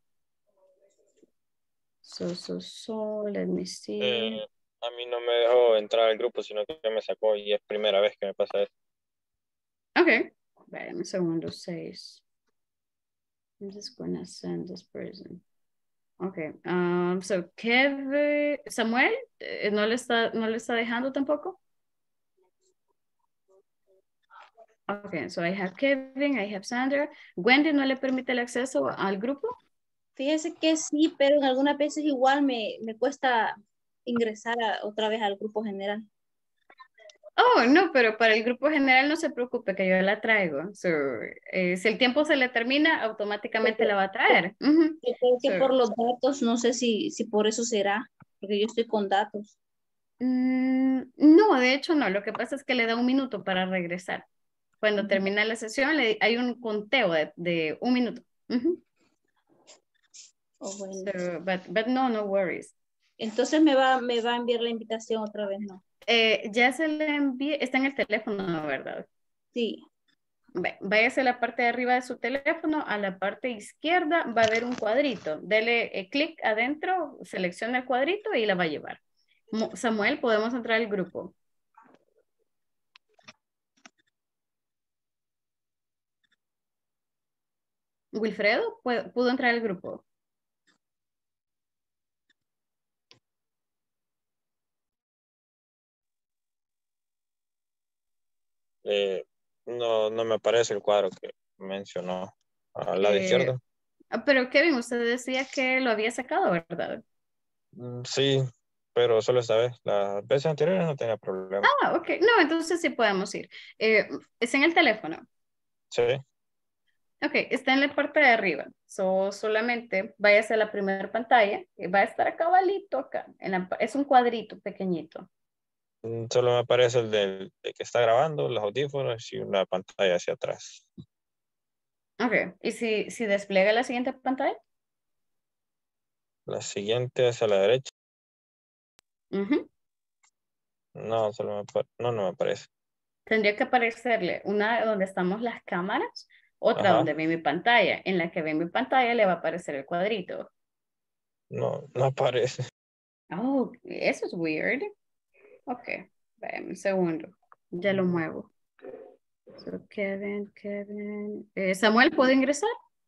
So, so, so, let me see. Eh, a mí no me dejó entrar al grupo, sino que me sacó y es primera vez que me pasa eso. Okay. Espérame un segundo, seis. I'm just gonna send this person. Okay. Um, so, Kevin, Samuel, eh, ¿no le está, no le está dejando tampoco? Okay, so I have Kevin, I have Sandra. Wendy, ¿no le permite el acceso al grupo? Fíjese que sí, pero en algunas veces igual me, me cuesta ingresar a, otra vez al grupo general. Oh, no, pero para el grupo general no se preocupe que yo la traigo. So, eh, si el tiempo se le termina, automáticamente Porque, la va a traer. Uh-huh. yo creo que So, por los datos, no sé si, si por eso será, porque yo estoy con datos. mm, no, de hecho no. Lo que pasa es que le da un minuto para regresar. Cuando termina la sesión, le, hay un conteo de, de un minuto. Uh-huh. Oh, bueno. So, but, but no, no worries. Entonces me va, me va a enviar la invitación otra vez, ¿no? Eh, ya se le envié, está en el teléfono, ¿verdad? Sí. Váyase a la parte de arriba de su teléfono, a la parte izquierda va a haber un cuadrito. Dele eh, clic adentro, selecciona el cuadrito y la va a llevar. Mo- Samuel, podemos entrar al grupo. Wilfredo, ¿puedo- ¿pudo entrar al grupo? Eh, no, no me aparece el cuadro que mencionó al lado Eh, izquierdo. ah, pero Kevin, usted decía que lo había sacado, ¿verdad? Mm, Sí, pero solo esta vez. Las veces anteriores no tenía problema. Ah, ok. No, entonces sí podemos ir. Eh, ¿es en el teléfono? Sí, Ok, está en la parte de arriba. So, solamente váyase a la primera pantalla y va a estar acá cabalito acá. En la- es un cuadrito pequeñito. Mm, solo me aparece el del, de que está grabando, los audífonos y una pantalla hacia atrás. Ok, ¿y si, si despliega la siguiente pantalla? La siguiente hacia la derecha. Ujú. No, solo me apa- no, no me aparece. Tendría que aparecerle una donde estamos las cámaras, otra Ajá, donde ve mi pantalla. En la que ve mi pantalla le va a aparecer el cuadrito. no, no aparece. Oh, eso es weird. Ok, espérame un segundo. Ya lo muevo. So, Kevin, Kevin. Eh, Samuel, ¿puedo ingresar?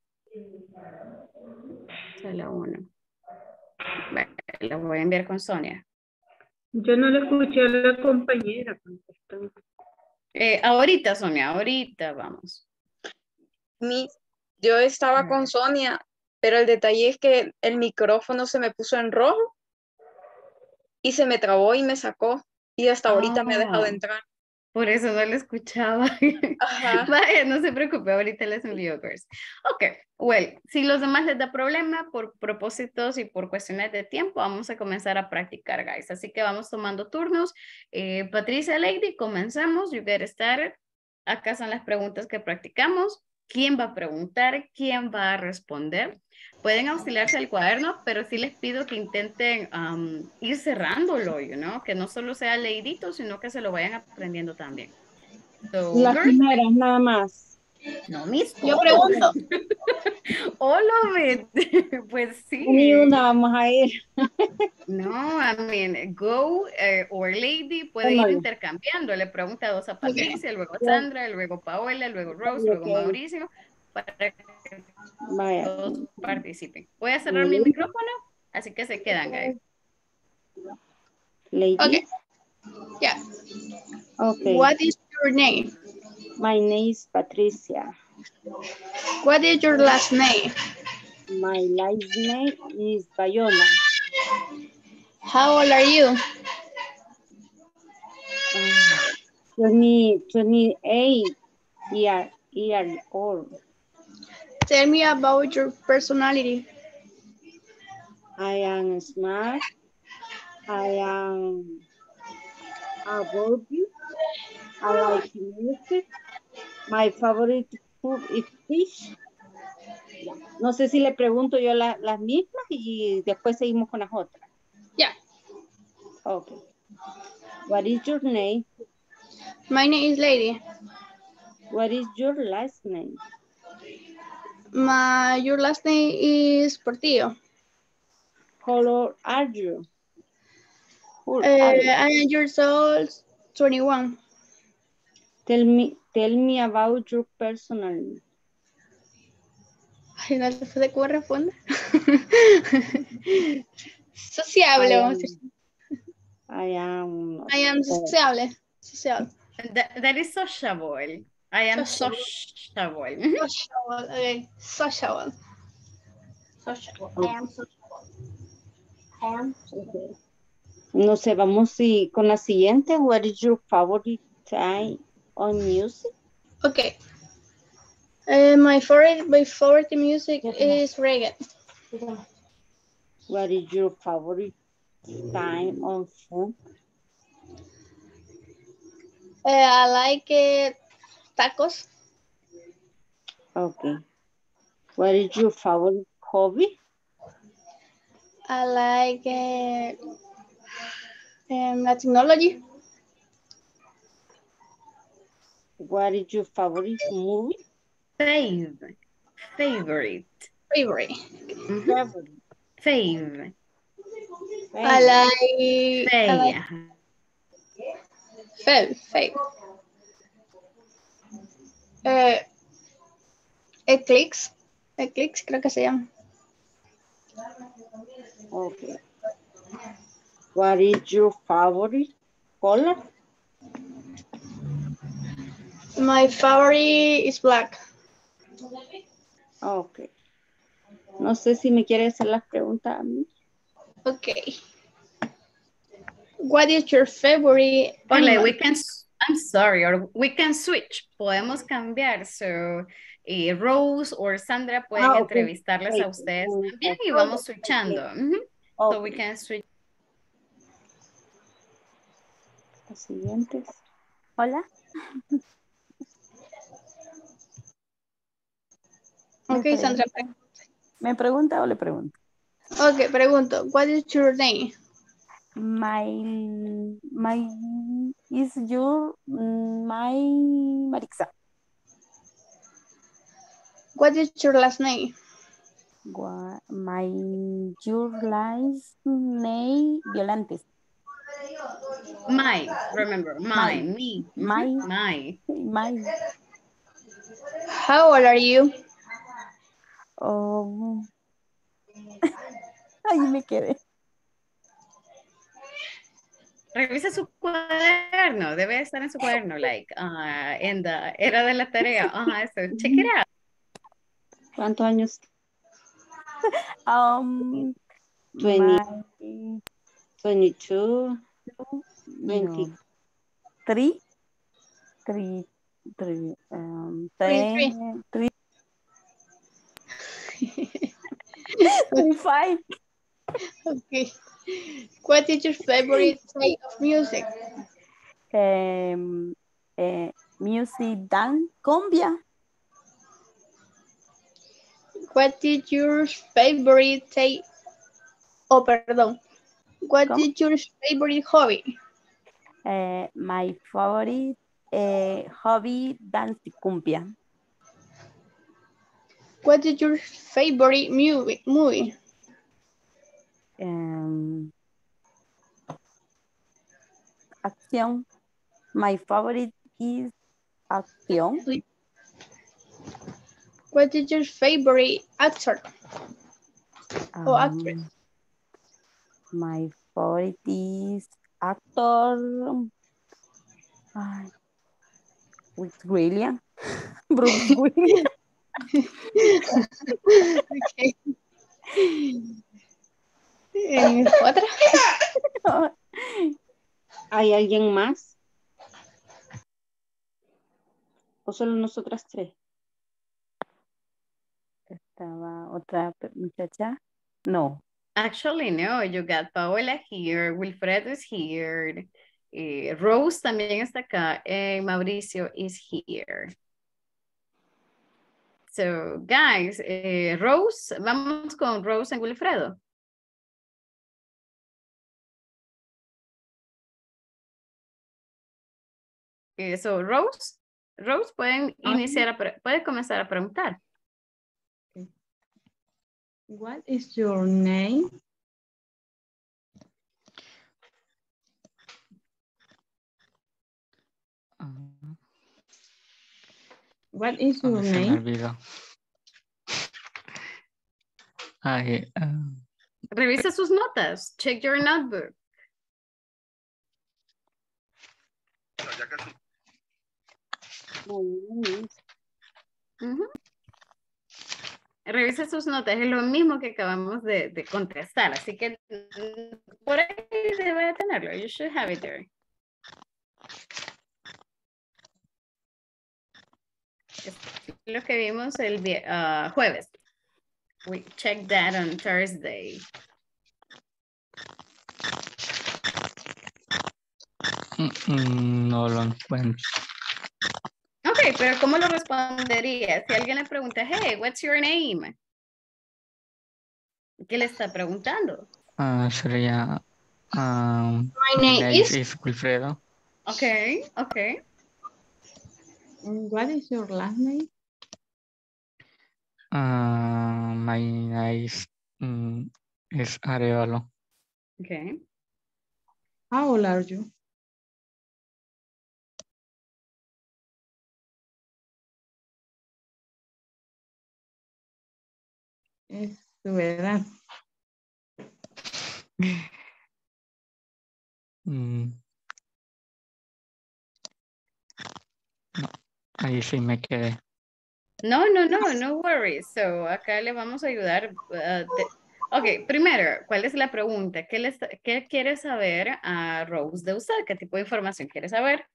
Sala uno. Bueno, lo voy a enviar con Sonia. Yo no le escuché a la compañera contestando. Eh, ahorita, Sonia, ahorita vamos. Mi, yo estaba con Sonia, pero el detalle es que el micrófono se me puso en rojo y se me trabó y me sacó. Y hasta ahorita me ha dejado Ah, entrar. por eso no le escuchaba. Ajá. Vaya, no se preocupe, ahorita les envío, girls. Ok, well, si los demás les da problema por propósitos y por cuestiones de tiempo, vamos a comenzar a practicar, guys. Así que vamos tomando turnos. Eh, Patricia, Lady, comenzamos. You get started. Acá son las preguntas que practicamos. ¿Quién va a preguntar? ¿Quién va a responder? Pueden auxiliarse del cuaderno, pero sí les pido que intenten um, ir cerrándolo, you know? Que no solo sea leidito, sino que se lo vayan aprendiendo también. So, Las girls, primeras nada más. no, mis Yo todos. pregunto. All of it. Pues sí. Ni una vamos a ir. No, I mean, go eh, or lady puede ir Bueno, intercambiando. Le pregunta dos a Patricia, luego a ya, Sandra, luego Paola, luego Rose, luego ok. Mauricio, para que Vaya. todos participen. Voy a cerrar mi micrófono, así que se quedan, guys. Lady. Okay. Yeah. Okay. What is your name? My name is Patricia. What is your last name? My last name is Bayona. How old are you? Um, twenty, twenty-eight year, year old. Tell me about your personality. I am smart. I am about you. I like music. My favorite food is fish. Ya. No sé si le pregunto yo la- las mismas y después seguimos con las otras. Yeah. Okay. What is your name? My name is Lady. What is your last name? My your last name is Portillo. How old are you? How old Uh, are you? I am years old, twenty-one. Tell me, tell me about your personality. Ay, no sé cómo responder. I Sociable, vamos a am, decir. I am, no I am sé. sociable. Sociable. That, that is sociable. I am Sociable. sociable. Mhm. Sociable. Okay. Sociable. Sociable. I am sociable. I am Okay. No sé, vamos si, con la siguiente. What is your favorite time on music? Okay. Uh, my favorite, my favorite music is reggae. What is your favorite time on food? Uh, I like uh, tacos. Okay. What is your favorite hobby? I like uh, um, la technology. What is your favorite movie? Fave. Favorite. Favorite. Mhm. Favorite. Fave. I like. I Fave. like. ajá. Fave. Fave. Uh, Eclipse. Eclipse creo que se llama. Okay. What is your favorite color? My favorite is black. Okay. No sé si me quiere hacer las preguntas a mí. Okay. What is your favorite Hola, animal? we can, s- I'm sorry, or we can switch. Podemos cambiar. So, eh, Rose or Sandra pueden Ah, okay. entrevistarles a Okay. ustedes Mm, también y okay. vamos switchando. Ujú. So we Okay. can switch. Las siguientes. Hola. ¿Me, Okay, Sandra. pregunta, ¿Me pregunta o le pregunto? Okay, pregunto. What is your name? My, my, is your, my Marixa. What is your last name? Gua- My, your last name, Violantes. My, remember, my, My, me, mhm, my, my. my. How old are you? Oh, ahí me quedé. Revisa su cuaderno, debe estar en su cuaderno, like, uh, en the, era de la tarea. Ajá, so check it out. ¿Cuántos años? Um, twenty, my, twenty-two, twenty. no, three, three, three, um, Twenty-three. ten, three, five. Okay. What is your favorite type of music? Um, eh, music, dance, cumbia. What is your favorite type? Oh, perdón. What ¿Cómo? is your favorite hobby? Eh, my favorite eh, hobby, dance y cumbia. What is your favorite movie? movie? Um, acción. My favorite is acción. What is your favorite actor or actress? Um, my favorite is actor. Ay, With William. Bruce William. Okay. Eh, ¿Otra? ¿Hay alguien más? ¿O solo nosotras tres? Estaba otra pe- muchacha. No. Actually, no, you got Paola here, Wilfredo is here, eh, Rose también está acá, and Mauricio is here. So, guys, eh, Rose, vamos con Rose and Wilfredo. Eh, so, Rose, Rose, pueden iniciar, a pre- puede comenzar a preguntar. What is your name? What is A your mí se me name? olvidó. Ay, ah, Revisa sus notas, check your notebook. Ujú. Revisa sus notas, es lo mismo que acabamos de, de contestar, así que mm, por ahí debe de tenerlo. You should have it there. Es lo que vimos el vie- ah, jueves. We checked that on Thursday. mm, mm, no lo encuentro. Ok, pero ¿cómo lo respondería? Si alguien le pregunta, hey, what's your name? ¿Qué le está preguntando? Ah, sería. Um, My name is- is Wilfredo. Ok, ok. And what is your last name? Ah, my name is, mm, is Arevalo. Ok. How old are you? Es tu edad. Mm. No, ahí sí me quedé. No, no, no, no worries. So, acá le vamos a ayudar. uh, de- Ok, primero, ¿cuál es la pregunta? ¿Qué, les, ¿Qué quiere saber a Rose de usted? ¿Qué tipo de información quiere saber?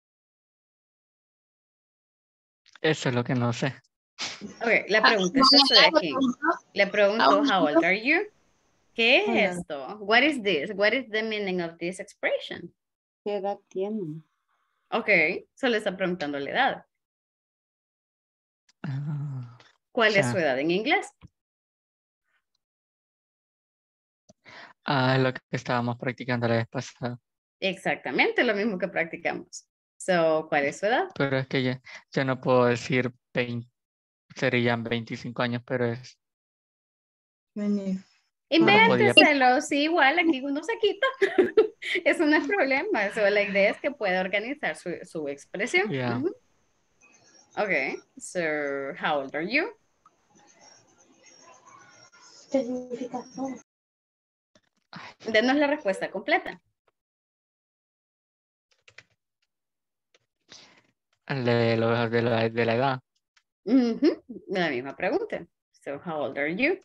Eso es lo que no sé. Ok, la pregunta es esta de aquí. Le pregunto, how old are you? ¿Qué Hola. es esto? What is this? What is the meaning of this expression? ¿Qué edad tienen? Ok, solo está preguntando la edad. Ah, ¿Cuál es ya. su edad en inglés? Ah, es lo que estábamos practicando la vez pasada. Exactamente lo mismo que practicamos. So, ¿cuál es su edad? Pero es que ya, ya no puedo decir veinte, serían veinticinco años, pero es. Vení. Invénteselo, sí, igual aquí uno se quita. Eso no es problema. So, la idea es que pueda organizar su, su expresión. Yeah. Ujú. Ok, so, how old are you? ¿Qué significa eso? Denos la respuesta completa. De, lo- de, la, de la edad. Ujú, la misma pregunta. So, how old are you?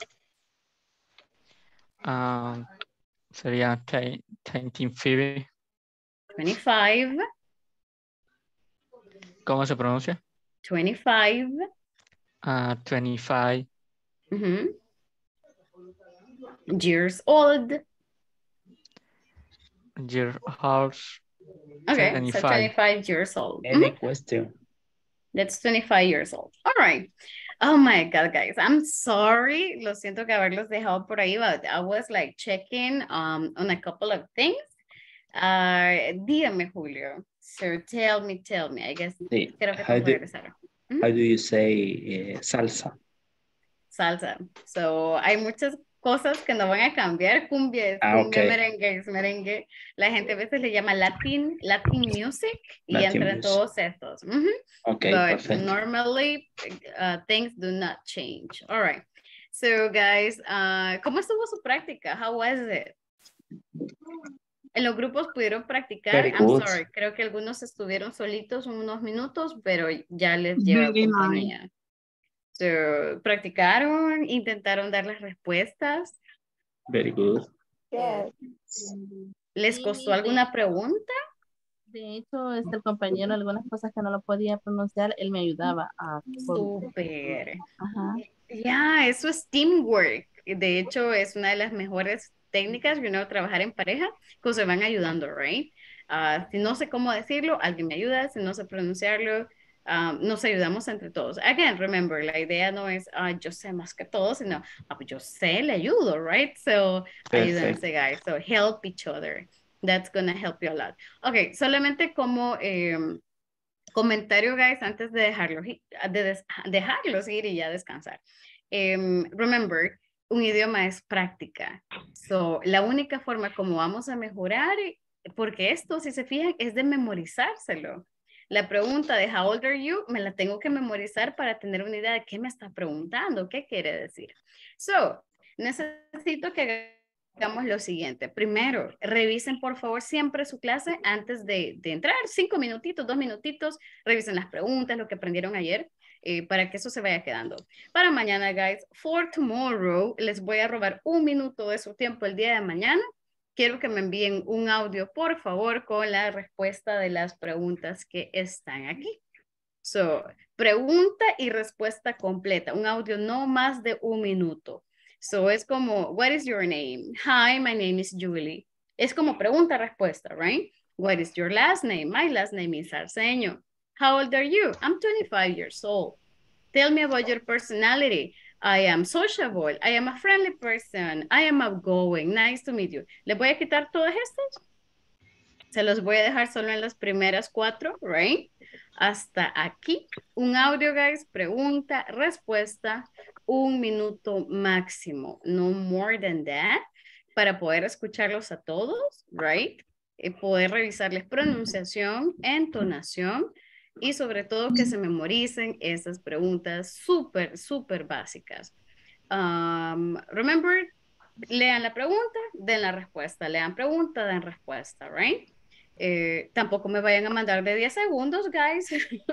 Ah, sería Tainting Phoebe. twenty-five. ¿Cómo se pronuncia? twenty-five. Ah, veinticinco. Ujú. Years old. Year house. Okay, so twenty-five. twenty-five years old. Any Mhm. question? That's twenty-five years old. All right. Oh my God, guys. I'm sorry. Lo siento que haberlos dejado por ahí, but I was like checking um, on a couple of things. Uh, dígame, Julio. So tell me, tell me. I guess Sí. creo que How tengo que do, regresar. how do you say eh, salsa? Salsa. So hay muchas cosas que no van a cambiar. Cumbia es Ah, cumbia, ok. merengue es merengue. La gente a veces le llama Latin, Latin music y Latin entre music. todos estos. Ujú. Ok, But perfecto. normally uh, things do not change. All right. So guys, uh, ¿cómo estuvo su práctica? How was it? En los grupos pudieron practicar. Very I'm good. sorry, creo que algunos estuvieron solitos unos minutos, pero ya les lleva Very compañía. So, practicaron, intentaron dar las respuestas. Very good. ¿Les costó alguna pregunta? De hecho, este, el compañero, algunas cosas que no lo podía pronunciar, él me ayudaba a... Súper. Ajá. Ya, eso es teamwork. De hecho, es una de las mejores técnicas, you know, trabajar en pareja, que se van ayudando, right? Uh, si no sé cómo decirlo, alguien me ayuda. Si no sé pronunciarlo, um, nos ayudamos entre todos. Again, remember, la idea no es, uh, yo sé más que todos, sino, ah, pues yo sé, le ayudo, right? So, ayúdense, guys. So, help each other. That's gonna help you a lot. Ok, solamente como eh, comentario, guys, antes de dejarlos, de des dejarlos ir y ya descansar. Um, remember, un idioma es práctica. So, la única forma como vamos a mejorar, porque esto, si se fijan, es de memorizárselo. La pregunta de how old are you, me la tengo que memorizar para tener una idea de qué me está preguntando, qué quiere decir. So, necesito que hagamos lo siguiente. Primero, revisen por favor siempre su clase antes de, de entrar. Cinco minutitos, dos minutitos. Revisen las preguntas, lo que aprendieron ayer, eh, para que eso se vaya quedando. Para mañana, guys, for tomorrow, les voy a robar un minuto de su tiempo el día de mañana. Quiero que me envíen un audio, por favor, con la respuesta de las preguntas que están aquí. So, pregunta y respuesta completa. Un audio no más de un minuto. So, es como, what is your name? Hi, my name is Julie. Es como pregunta-respuesta, right? What is your last name? My last name is Arsenio. How old are you? I'm twenty-five years old. Tell me about your personality. I am sociable. I am a friendly person. I am outgoing. Nice to meet you. ¿Les voy a quitar todas estas? Se los voy a dejar solo en las primeras cuatro, right? Hasta aquí. Un audio, guys. Pregunta, respuesta. Un minuto máximo. No more than that. Para poder escucharlos a todos, right? Y poder revisarles pronunciación, entonación. Y sobre todo que se memoricen esas preguntas súper, súper básicas. Um, remember, lean la pregunta, den la respuesta. Lean pregunta, den respuesta, right? Eh, tampoco me vayan a mandar de diez segundos, guys.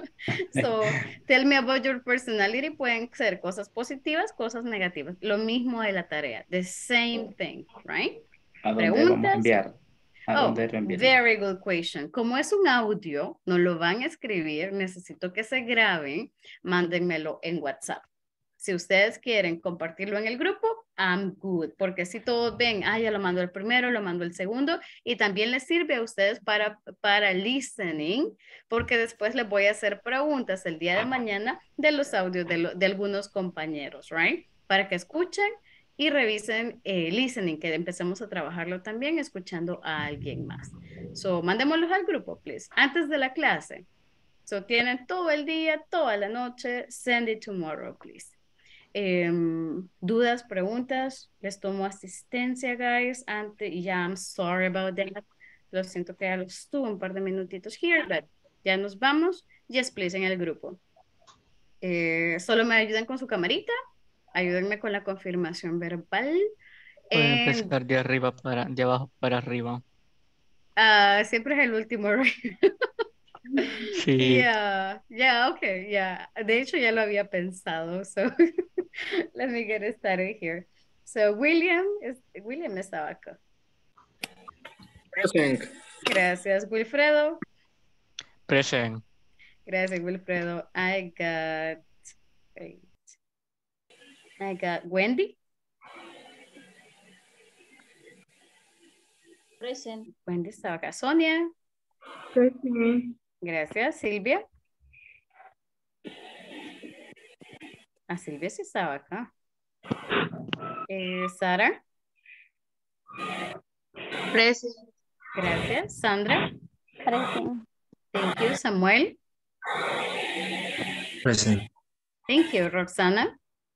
So, tell me about your personality. Pueden ser cosas positivas, cosas negativas. Lo mismo de la tarea. The same thing, right? ¿A dónde vamos a enviar? ¿A Oh, dónde reenviar? very good question. Como es un audio, no lo van a escribir, necesito que se graben, mándenmelo en WhatsApp. Si ustedes quieren compartirlo en el grupo, I'm good, porque si todos ven, ah, ya lo mando el primero, lo mando el segundo, y también les sirve a ustedes para, para listening, porque después les voy a hacer preguntas el día de mañana de los audios de, lo, de algunos compañeros, right? Para que escuchen y revisen eh, listening, que empecemos a trabajarlo también escuchando a alguien más. So, mandémoslos al grupo, please, antes de la clase. So, tienen todo el día, toda la noche, send it tomorrow, please. Eh, dudas, preguntas, les tomo asistencia, guys, antes, y ya, I'm sorry about that. Lo siento que ya los tuve un par de minutitos here, but ya nos vamos. Yes, please, en el grupo. Eh, solo me ayudan con su camarita. Ayúdenme con la confirmación verbal. Pueden And, empezar de arriba para, de abajo para arriba. uh, siempre es el último, right? Sí. Yeah, yeah, okay, yeah. De hecho, ya lo había pensado. So, let me get started here. So, William, is, William estaba acá. Present. Gracias, Wilfredo. Present. Gracias, Wilfredo. I got, wait. I got Wendy. Present. Wendy estaba acá. Sonia. Present. Gracias, Silvia. A Silvia sí estaba acá. Eh, Sara. Present. Gracias. Sandra. Present. Thank you. Samuel. Present. Thank you. Roxana.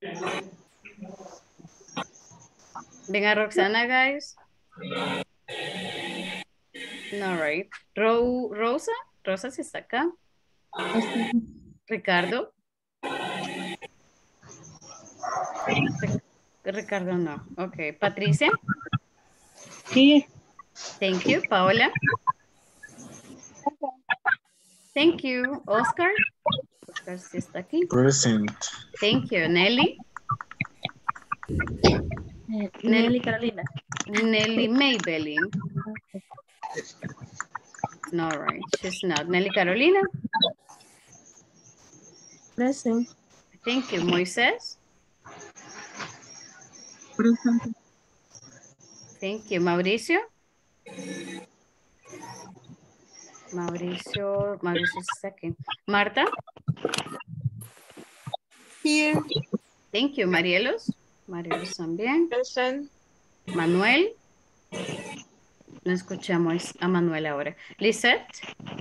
Venga, Roxana, guys. No, right. Ro Rosa. Rosa sí está acá. Ricardo. Ricardo no. Ok. Patricia. Sí. Thank you. Paola. Thank you. Oscar. Oscar sí está aquí. Present. Thank you. Nelly. Eh, Nelly Carolina. Nelly Maybelline. No, right. She's not. Nelly Carolina. Present. Thank you. Moisés. Present. Thank you. Mauricio. Mauricio. Mauricio is second. Marta. Here. Thank you. Marielos. Marielos también. Present. Manuel. No escuchamos a Manuel ahora. Lisette.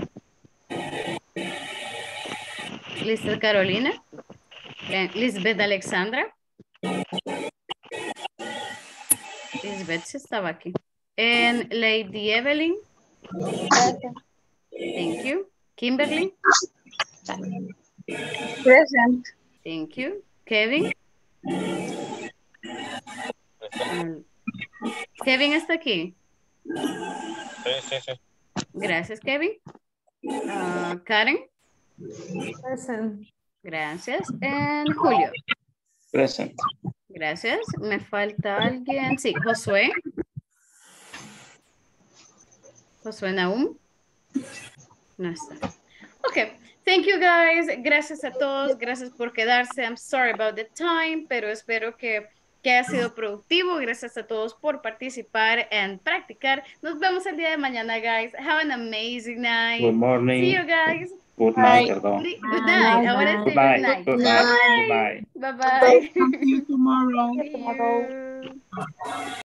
Lisette Carolina. Eh, Lisbeth Alexandra. Lisbeth sí estaba aquí. And Lady Evelyn. Thank you. Kimberly. Present. Thank you. Kevin. Kevin está aquí. Sí, sí, sí. Gracias, Kevin. Ah, Karen. Present. Gracias. And Julio. Present. Gracias. Me falta alguien. Sí, Josué. Josué Naum. No está. Ok. Thank you, guys. Gracias a todos. Gracias por quedarse. I'm sorry about the time, pero espero que, que haya sido productivo. Gracias a todos por participar y practicar. Nos vemos el día de mañana, guys. Have an amazing night. Good morning. See you, guys. Good night, perdón. Good, good night. Ahora sí, Goodbye. good night. Goodbye. Bye-bye. Goodbye. Bye-bye. See you tomorrow. See you.